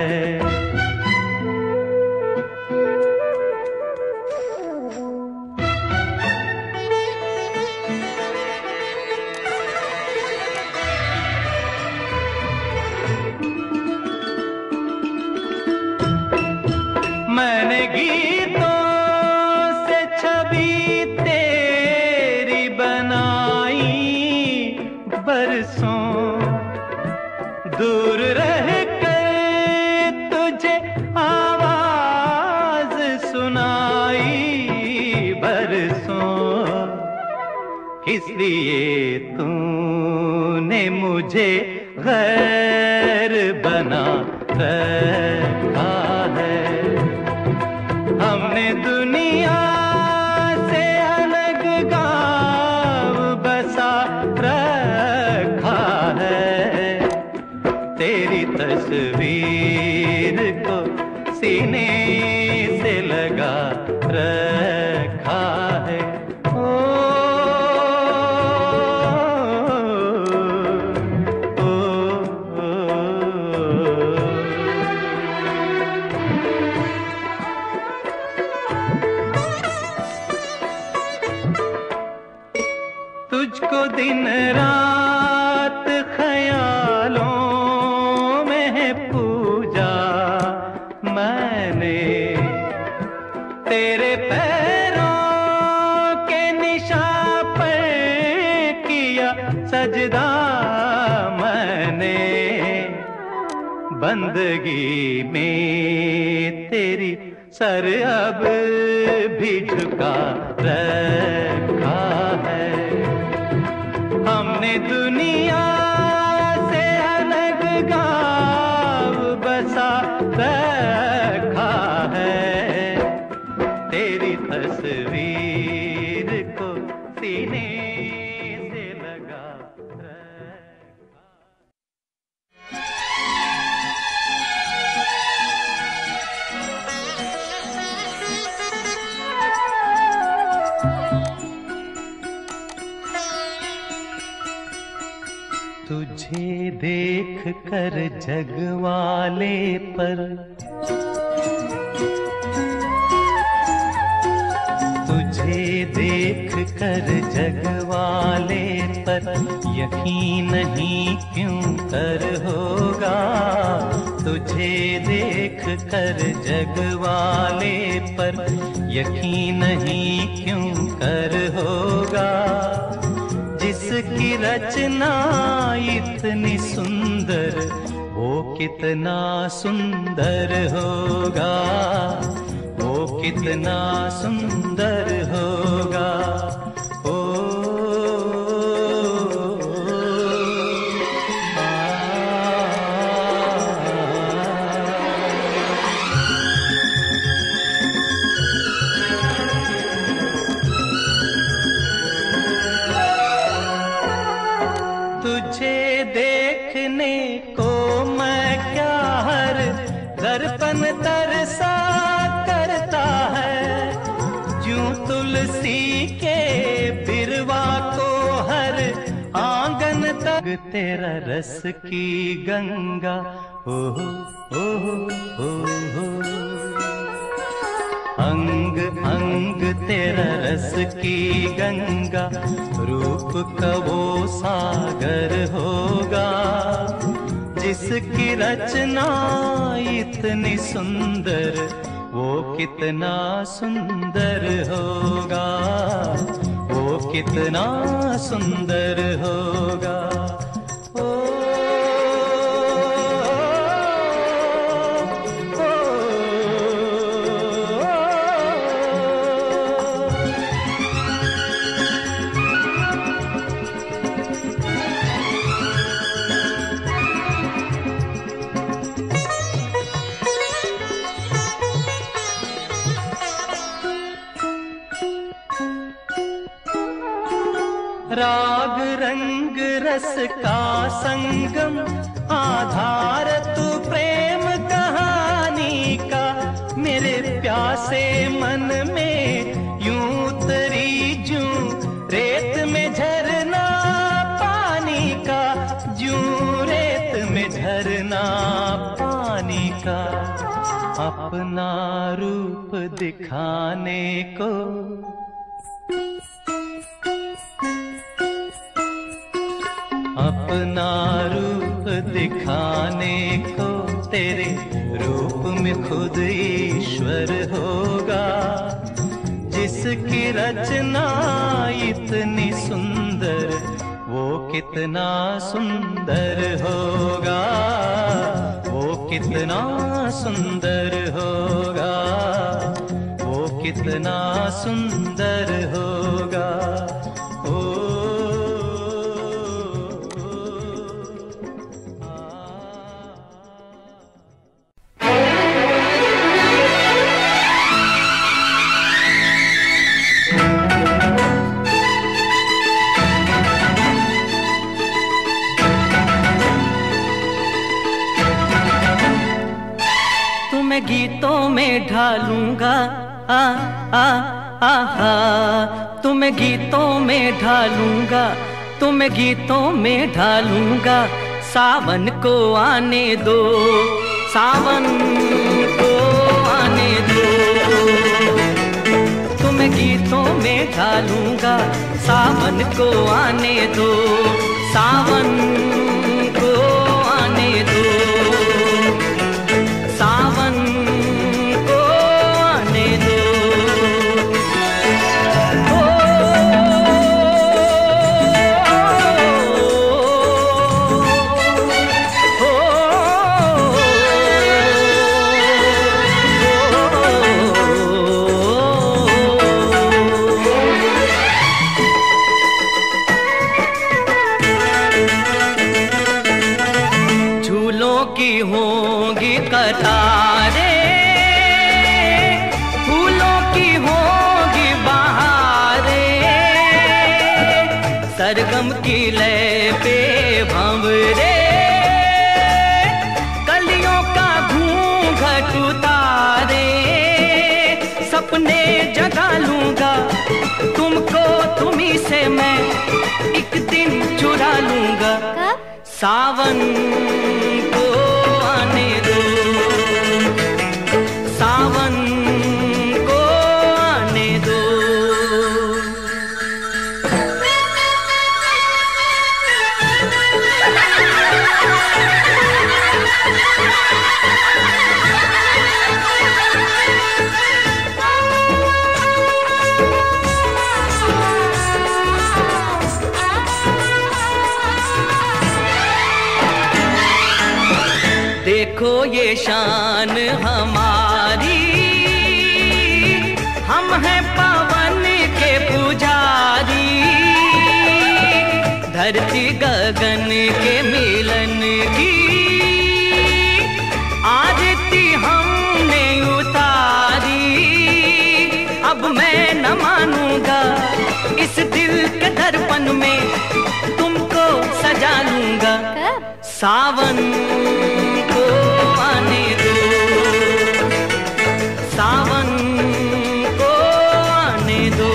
मैंने गीतों से छवि तेरी बनाई, बरसों दूर रह कर तुझे आवाज सुनाई, बरसों इसलिए तूने मुझे गैर बना रखा है, हमने दुनिया से अलग गांव बसा रखा है, तेरी तस्वीर को सीने से लगा रखा है। ओ, ओ, ओ, ओ, तुझको दिन रात ख्यालों में पूजा मैंने, तेरे पैरों के निशान पर किया सजदा मैंने, बंदगी में तेरी सर अब भी झुका रखा है, हमने दुनिया से अलग गांव बसा रखा है, तेरी तस्वीर को सीने से लगा रखा। तुझे देख कर जग वाले पर, तुझे देख कर जग वाले पर यकीन नहीं क्यों कर होगा, तुझे देख कर जग वाले पर यकीन नहीं क्यों कर होगा। जिसकी रचना इतनी सुंदर वो कितना सुंदर होगा, वो कितना सुंदर होगा। ओ, तुझे देखने को मैं क्या हर दर्पण तरसा करता है, ज्यों तुलसी के बिरवा को हर आंगन तक तेरा रस की गंगा। ओह ओह ओह अंग अंग तेरा रस की गंगा, रूप का वो सागर होगा। जिसकी रचना इतनी सुंदर वो कितना सुंदर होगा, वो कितना सुंदर होगा। राग रंग रस का संगम, आधार तू प्रेम कहानी का। मेरे प्यासे मन में यूं उतरी जूं रेत में झरना पानी का, जूं रेत में झरना पानी का। अपना रूप दिखाने को अपना रूप दिखाने को तेरे रूप में खुद ईश्वर होगा। जिसकी रचना इतनी सुंदर वो कितना सुंदर होगा, वो कितना सुंदर होगा, वो कितना सुंदर होगा। गीतों में ढालूंगा आ आ आ हा, तुम्हें गीतों में ढालूंगा, तुम्हें गीतों में ढालूंगा। सावन को आने दो, सावन को आने दो, तुम्हें गीतों में ढालूंगा। सावन को आने दो, सावन को आने दो, सावन को आने दो। ओ, ओ, झूलों की होंगी कतारें, फूलों की होंगी बहारें, सरगम की लय पे भंवरे, कलियों का घूंघट उतारे। सपने जगा लूंगा तुमको, तुम्ही से मैं एक दिन चुरा लूंगा। सावन को आने दो, सावन को आने दो। देखो ये शान हमारी, हम हैं पवन के पुजारी, धरती गगन के मिलन की आरती हमने उतारी। अब मैं न मानूंगा इस दिल के दर्पण में, तुमको सजा लूंगा। सावन को आने दो, सावन को आने दो।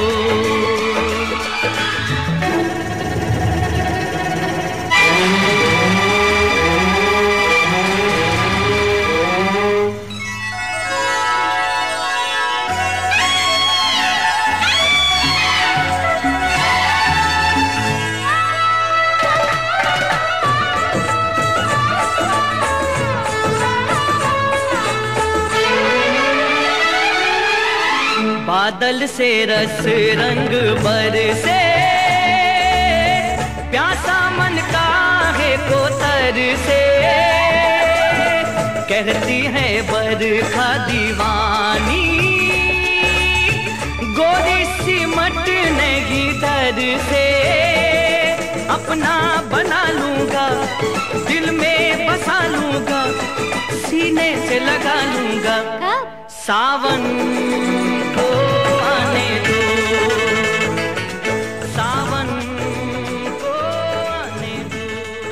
बादल से रस रंग बरसे, प्यासा मन काहे को तरसे। कहती है बरखा दीवानी, गोरी सिमट नहीं दर से। अपना बना लूंगा, दिल में बसा लूंगा, सीने से लगा लूंगा। सावन को आने दो, सावन को आने दो।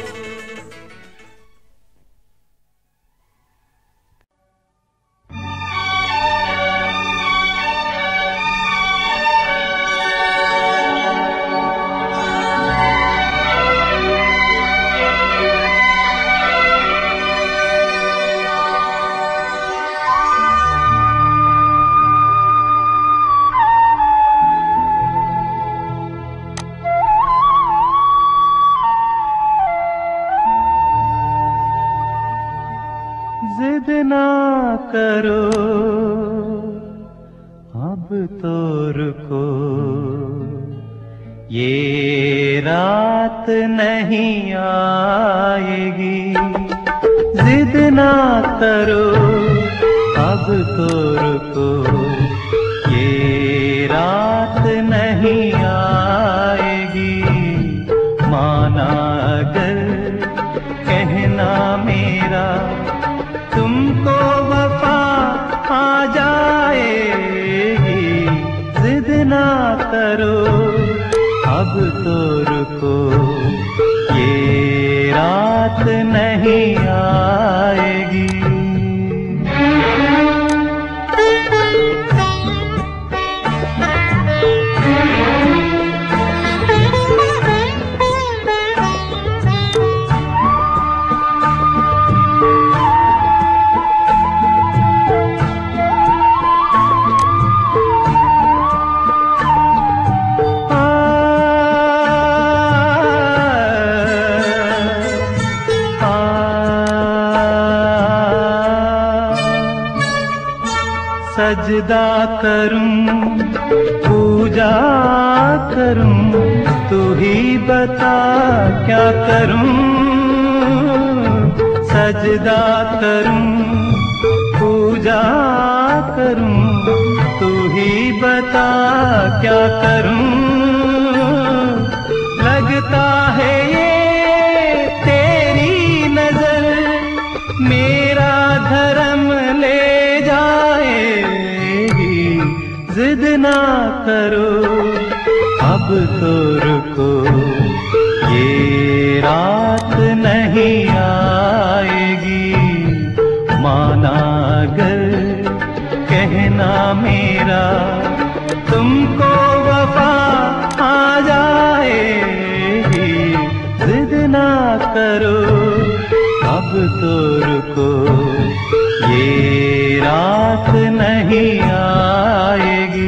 जिद ना करो अब तो रुको, ये रात नहीं आएगी। जिद ना करो अब तो रुको, ये रात नहीं आएगी। माना अगर कहना मेरा, तुमको वफा आ जाएगी। जिद ना करो अब तो रुको, ये रात नहीं आएगी। सजदा करूं, पूजा करूं, तू ही बता क्या करूं। सजदा करूं, पूजा करूं, तू ही बता क्या करूं। लगता है ये तेरी नजर मेरा धर्म ले जाएगी। जिद ना करो अब तो रुको, ये रात नहीं आएगी। माना अगर कहना मेरा, तुमको वफा आ जाएगी। जिद ना करो तो रुको, ये रात नहीं आएगी।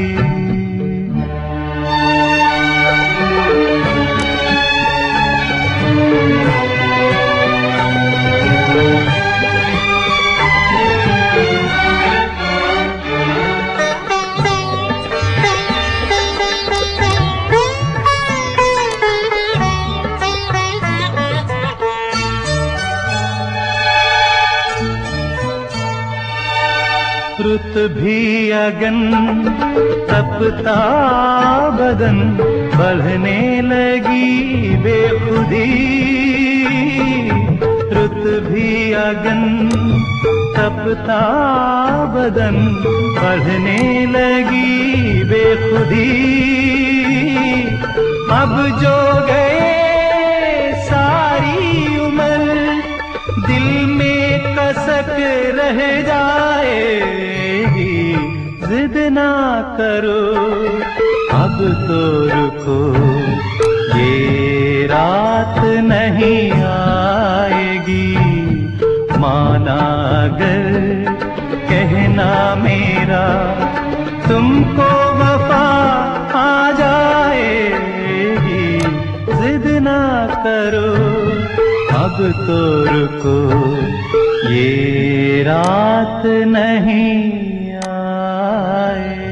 रुत भी अगन तपता बदन, बढ़ने लगी बेखुदी। रुत भी अगन तपता बदन, बढ़ने लगी बेखुदी। अब जो गए सारी उम्र, दिल में कसक रह जाएगी। जिद ना करो, अब तो रुको, ये रात नहीं आएगी। माना अगर कहना मेरा, तुमको वफा आ जाएगी। जिद ना करो, अब तो रुको, ये रात नहीं आएगी।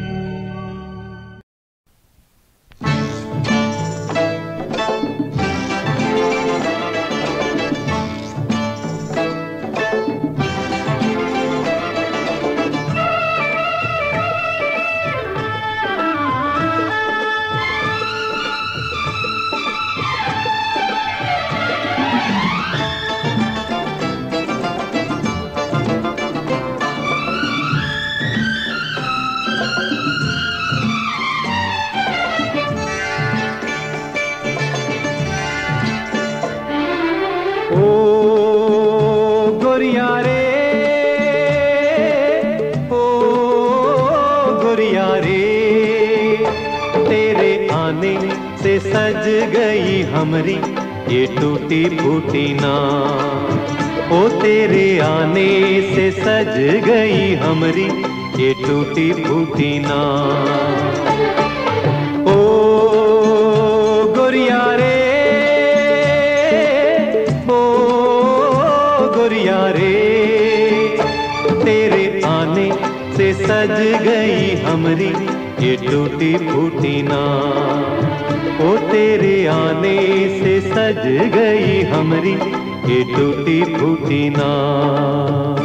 सज गई हमरी ये टूटी फूटी नाव। ओ तेरे आने से सज गई हमरी ये टूटी फूटी नाव। ओ गोरिया रे, ओ गोरिया रे, तेरे आने से सज गई हमरी ये टूटी फूटी नाव। ओ तेरे आने से सज गई हमरी ये टूटी फूटी नाव।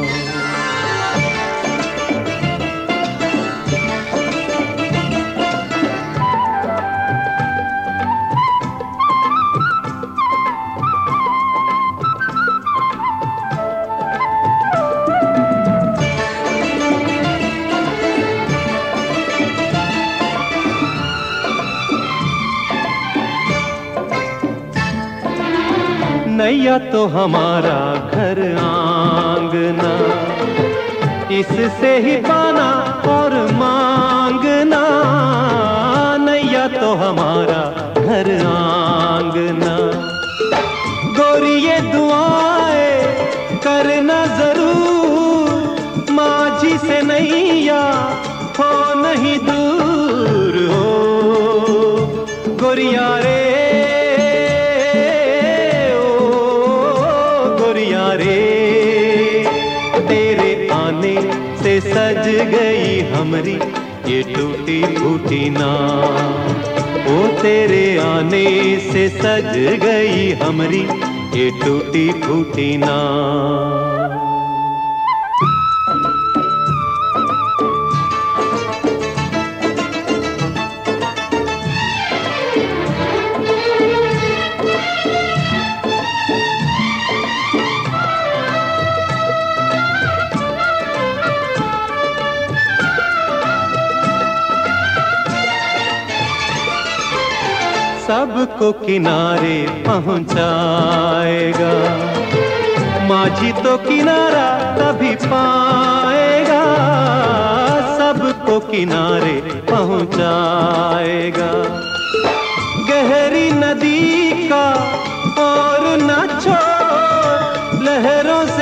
नैया तो हमारा घर आंगना, इससे ही पाना और मांगना। नैया तो हमारा घर आंगना, गोरी ये दुआएं करना जरूर, माझी से नैया हो नहीं दूर। हो गोरिया रे, से सज गई हमरी ये टूटी फूटी नाव। ओ तेरे आने से सज गई हमरी ये टूटी फूटी नाव। सबको किनारे पहुंचाएगा, माझी तो किनारा तभी पाएगा। सबको किनारे पहुंचाएगा, गहरी नदी का और न छोड़, लहरों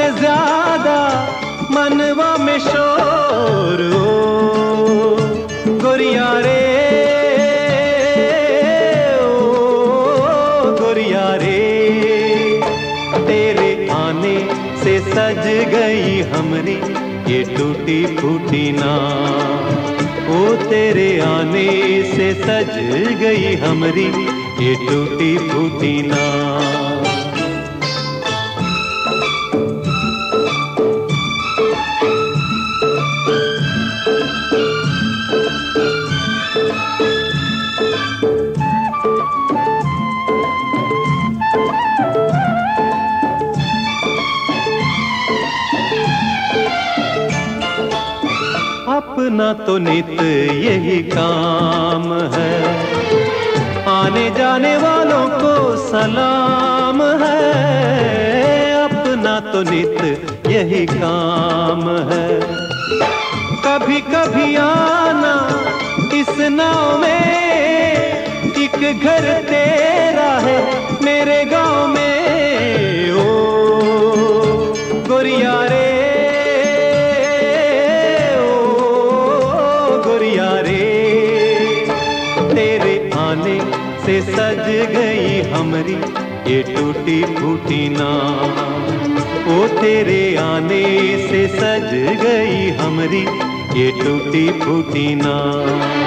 हमरी ये टूटी फूटी नाव। ओ तेरे आने से सज गई हमरी ये टूटी फूटी नाव। अपना तो नित यही काम है, आने जाने वालों को सलाम है। अपना तो नित यही काम है, कभी कभी आना इस नाव में, एक घर तेरा है मेरे गांव में। ओ गोरिया रे से सज गई हमरी ये टूटी फूटी नाव। ओ तेरे आने से सज गई हमरी ये टूटी फूटी नाव।